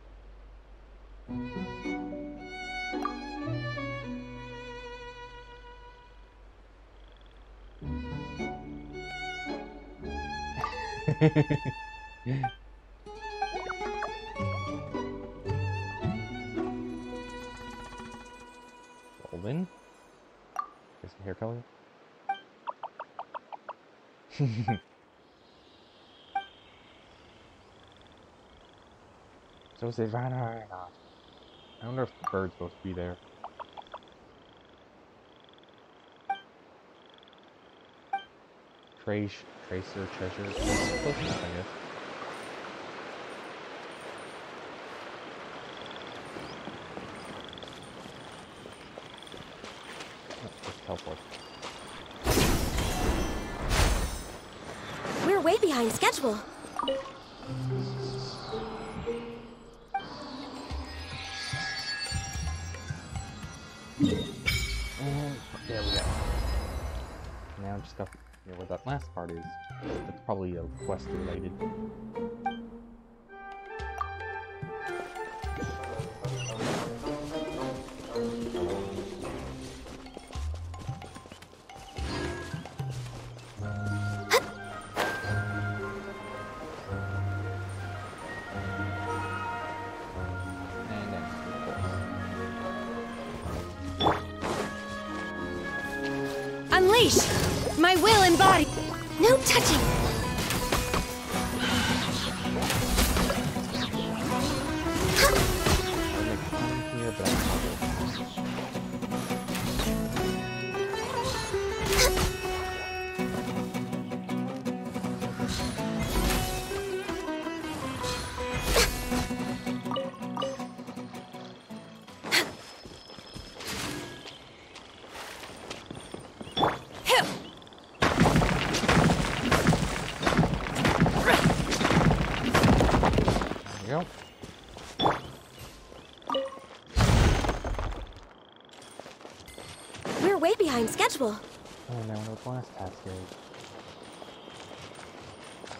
Golden? Is the hair color? So is it Vanarana? I wonder if the bird's supposed to be there. Trace, tracer, treasure. Close enough, I guess. Oh, let's teleport. We're way behind schedule. And there we go. Now just got here where that last part is. That's probably a quest related. Unleash! My will embodied! No touching! Here, but Yep. We're way behind schedule. Oh, now I know what the last task is.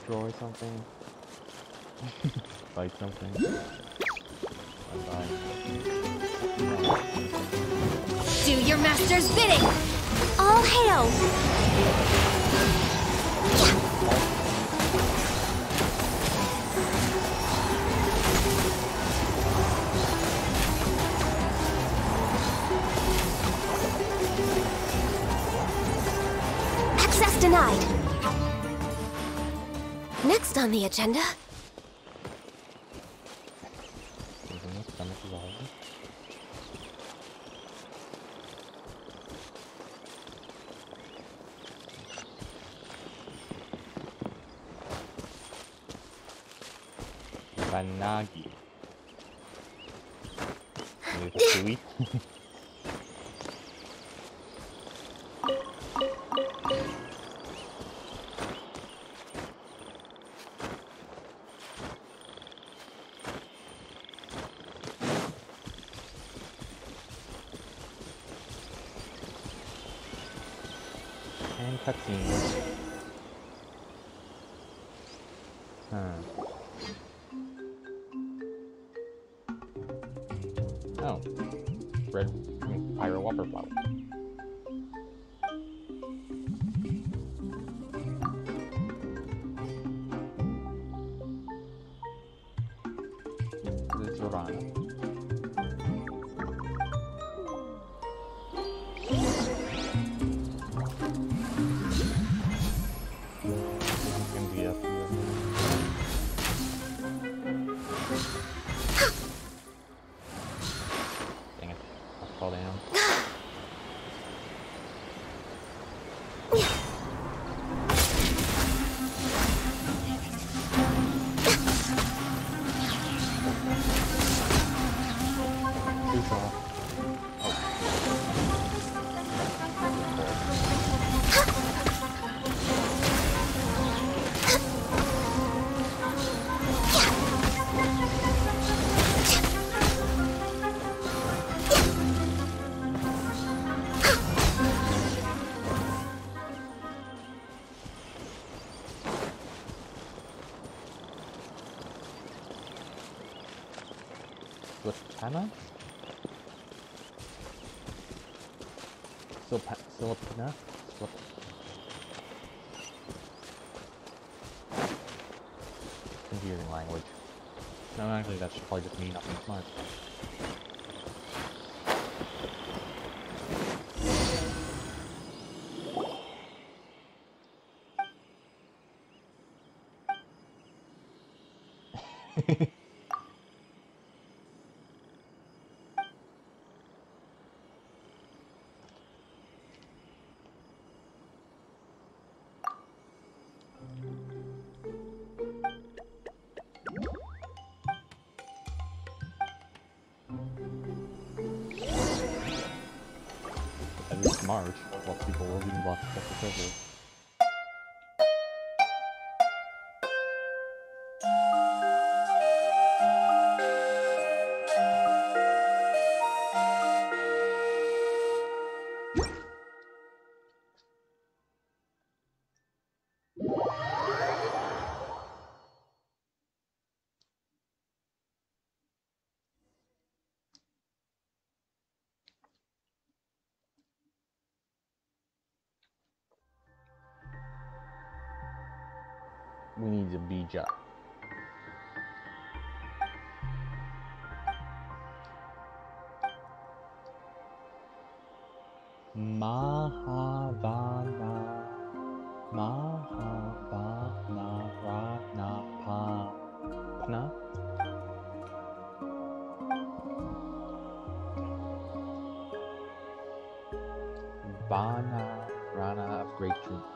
destroy something. Fight something. Bye-bye. Do your master's bidding! All hail! Access denied. Next on the agenda. Banagi. Sweet. And cutscenes. Huh. Oh. Red I mean, pyro whopper flower. This is Zorana. Dang it. I'll fall down. Too far. Swapana? Swapana? Swap. Confusing language. No, actually, that's probably just me not being smart. At least March, while people will be lost off the server. We need a bija. Mahavana Mahavana Ranapana. Vana Rana of Great Truth.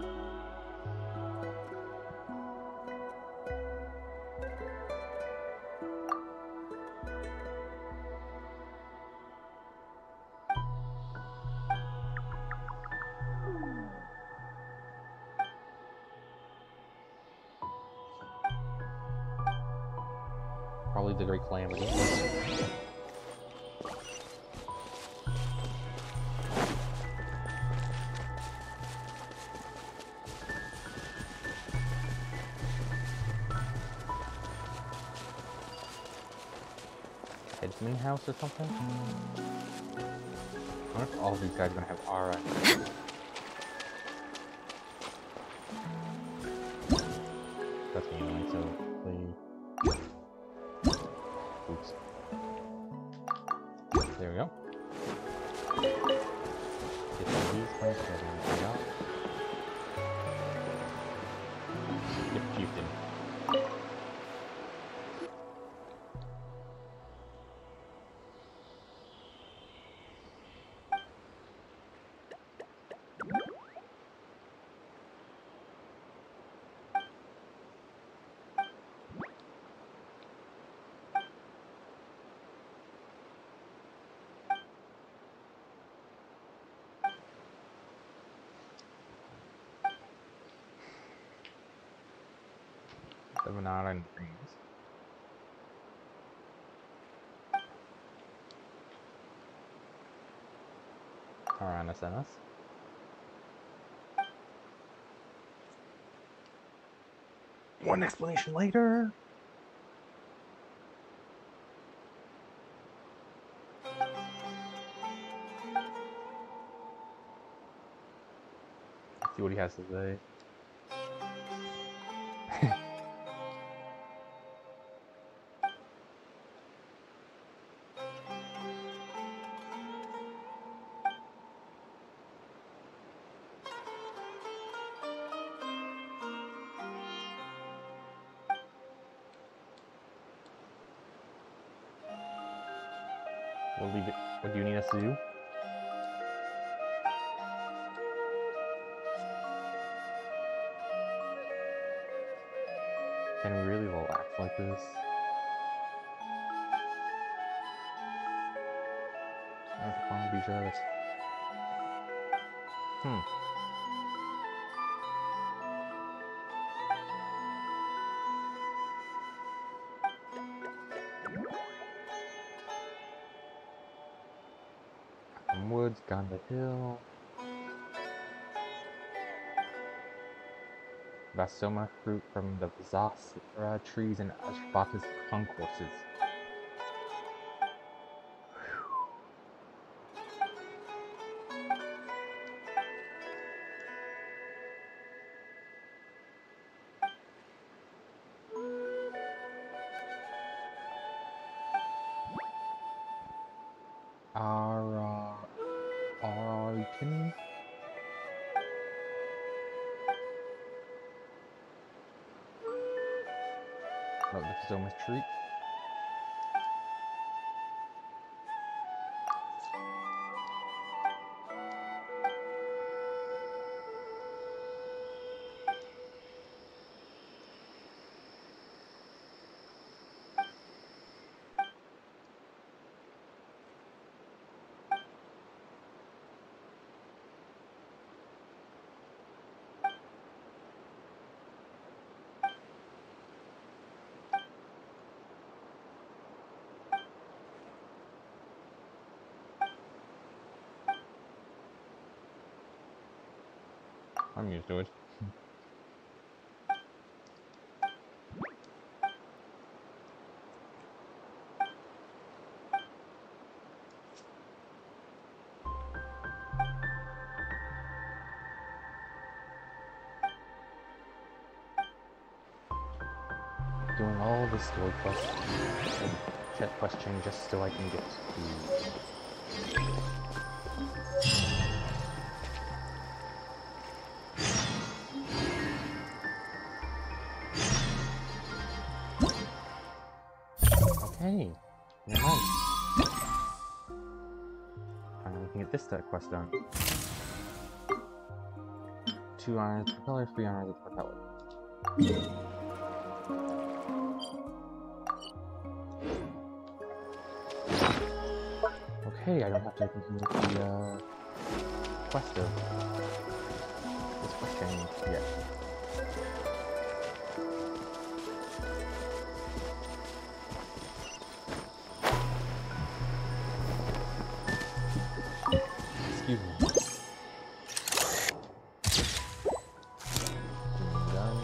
Probably the Great Calamity. headsman house or something? I wonder if all of these guys are gonna have aura. That's me annoying, so please. Oops. There we go. Get these first, and then go. Get chieftain. The banana and greens. Tyrannosaurus. One explanation later. Let's see what he has to say. We'll leave it. What do you need us to do? Can we really relax like this? I have to calm be jealous. Hmm. Some woods, gone the hill. Vasoma fruit from the Vizasra trees and Ashbata's concourses. Ara... Arton? Oh, this is almost treat. I'm used to it. Doing all the story quests and chat questioning just so I can get to... Okay, you're nice. Finally we can get this set quest done. Two irons of propeller, three irons of propeller. Okay, I don't have to continue with the uh, quest of this question yet. Excuse me. Done.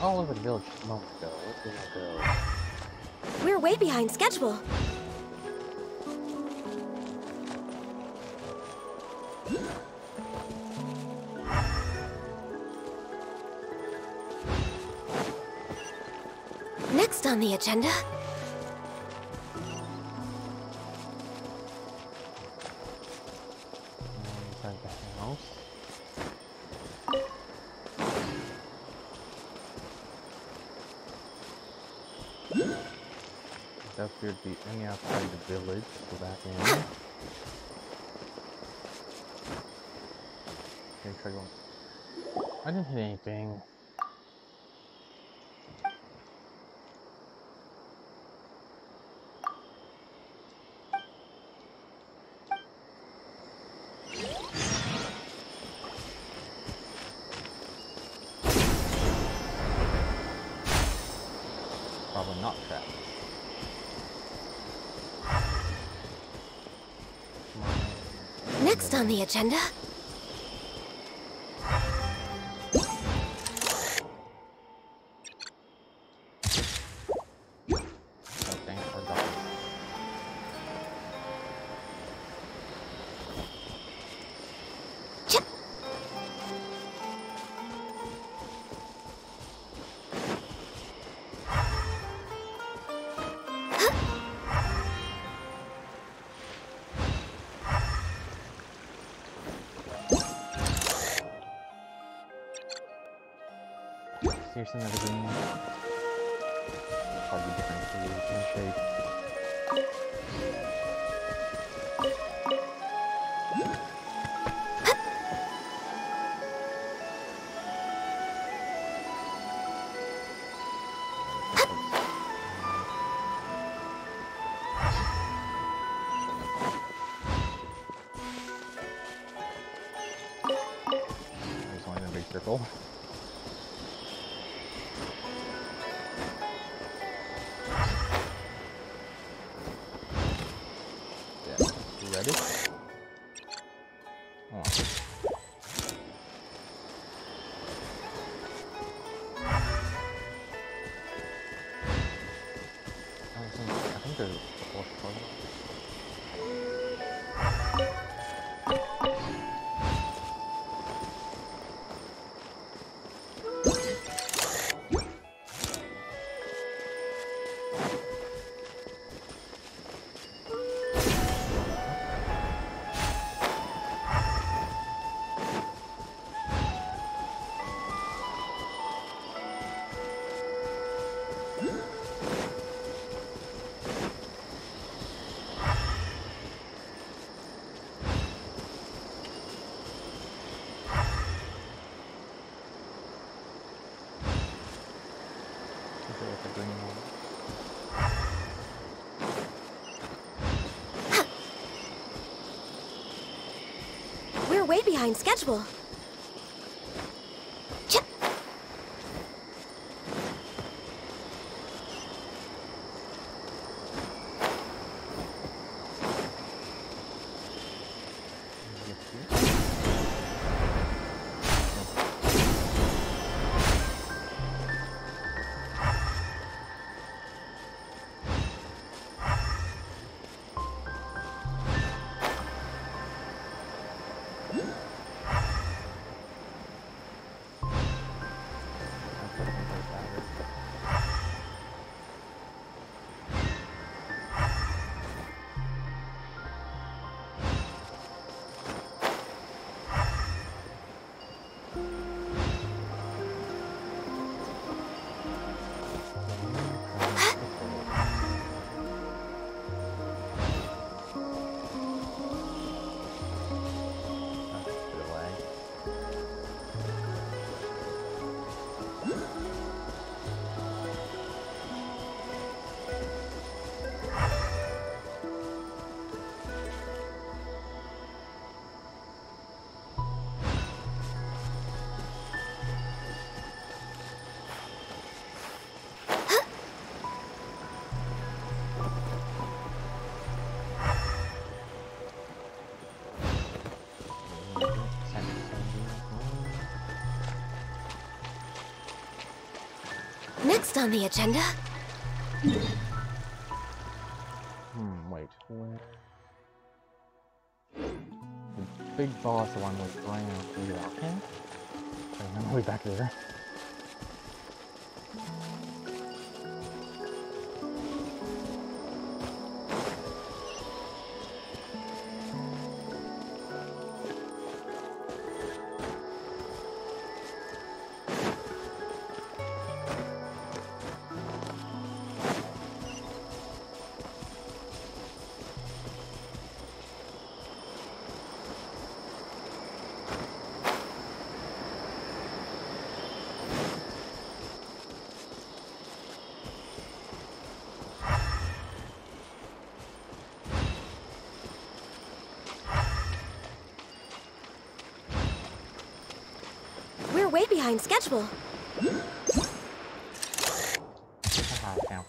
all over the village just a moment ago. Where did I go? We're way behind schedule. Next on the agenda. Inside the house. There appeared to be any outside the village. Go back in. Okay, try going. I didn't hit anything. Probably not trapped. Next on the agenda. Here's another green one. Probably different for you, different shape. There's one in a big circle. Ready? Oh. I think there's a fourth puzzle. We're way behind schedule. Next on the agenda. Hmm, wait, what? The big boss, the one with Brian here, okay? I'm way back there. We're way behind schedule. Haha, counts.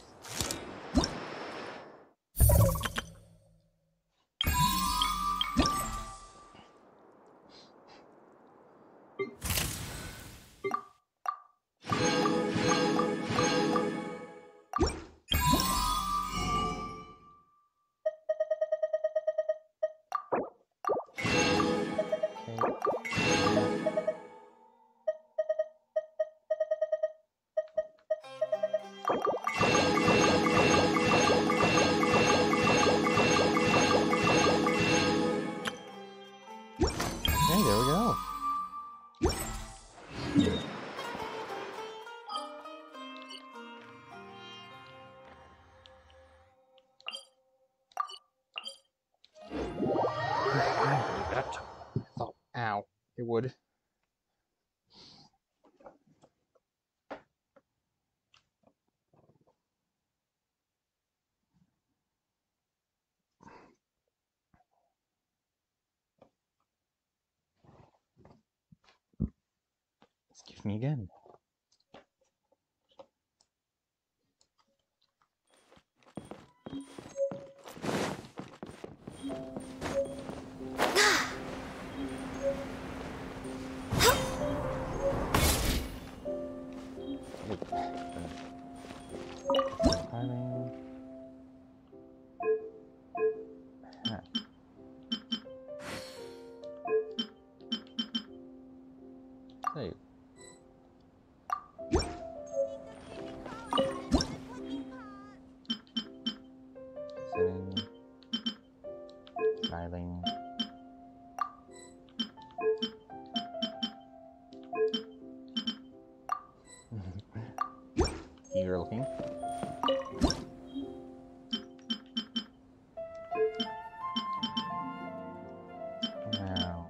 Okay, there we go. That thought, ow, it would. Excuse me again. Timing. Huh. Save. Setting. Smiling. Eager looking. Now.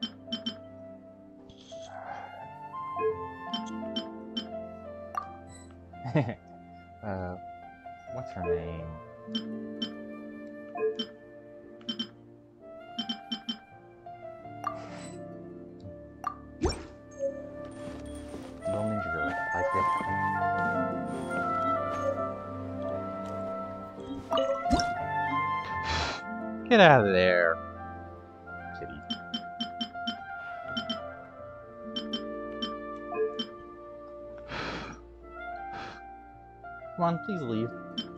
uh, what's her name? Little ninja girl, like this. Get out of there, kitty. Come on, please leave.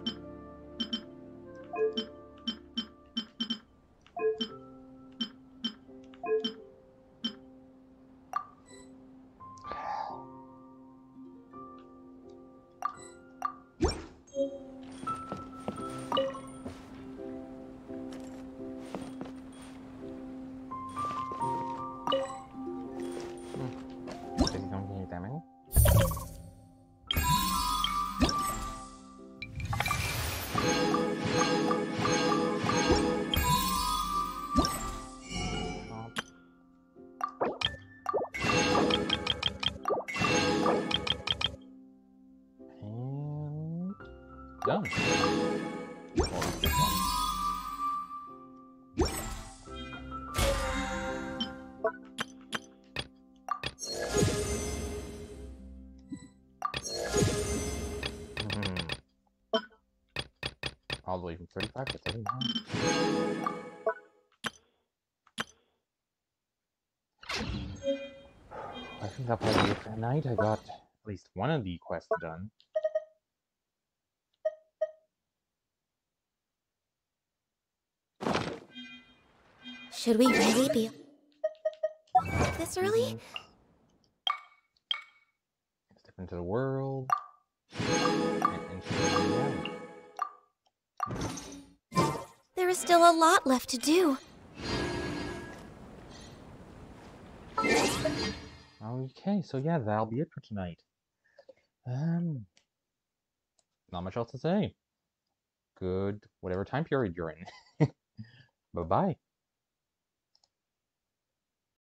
Done. Well, this one. Mm-hmm. All the way from thirty-five to thirty-nine. I think that'll probably be it for tonight. I got at least one of the quests done. Should we really be this early? Step into the world. And enter reality. There is still a lot left to do. Okay, so yeah, that'll be it for tonight. Um, not much else to say. Good, whatever time period you're in. Bye-bye.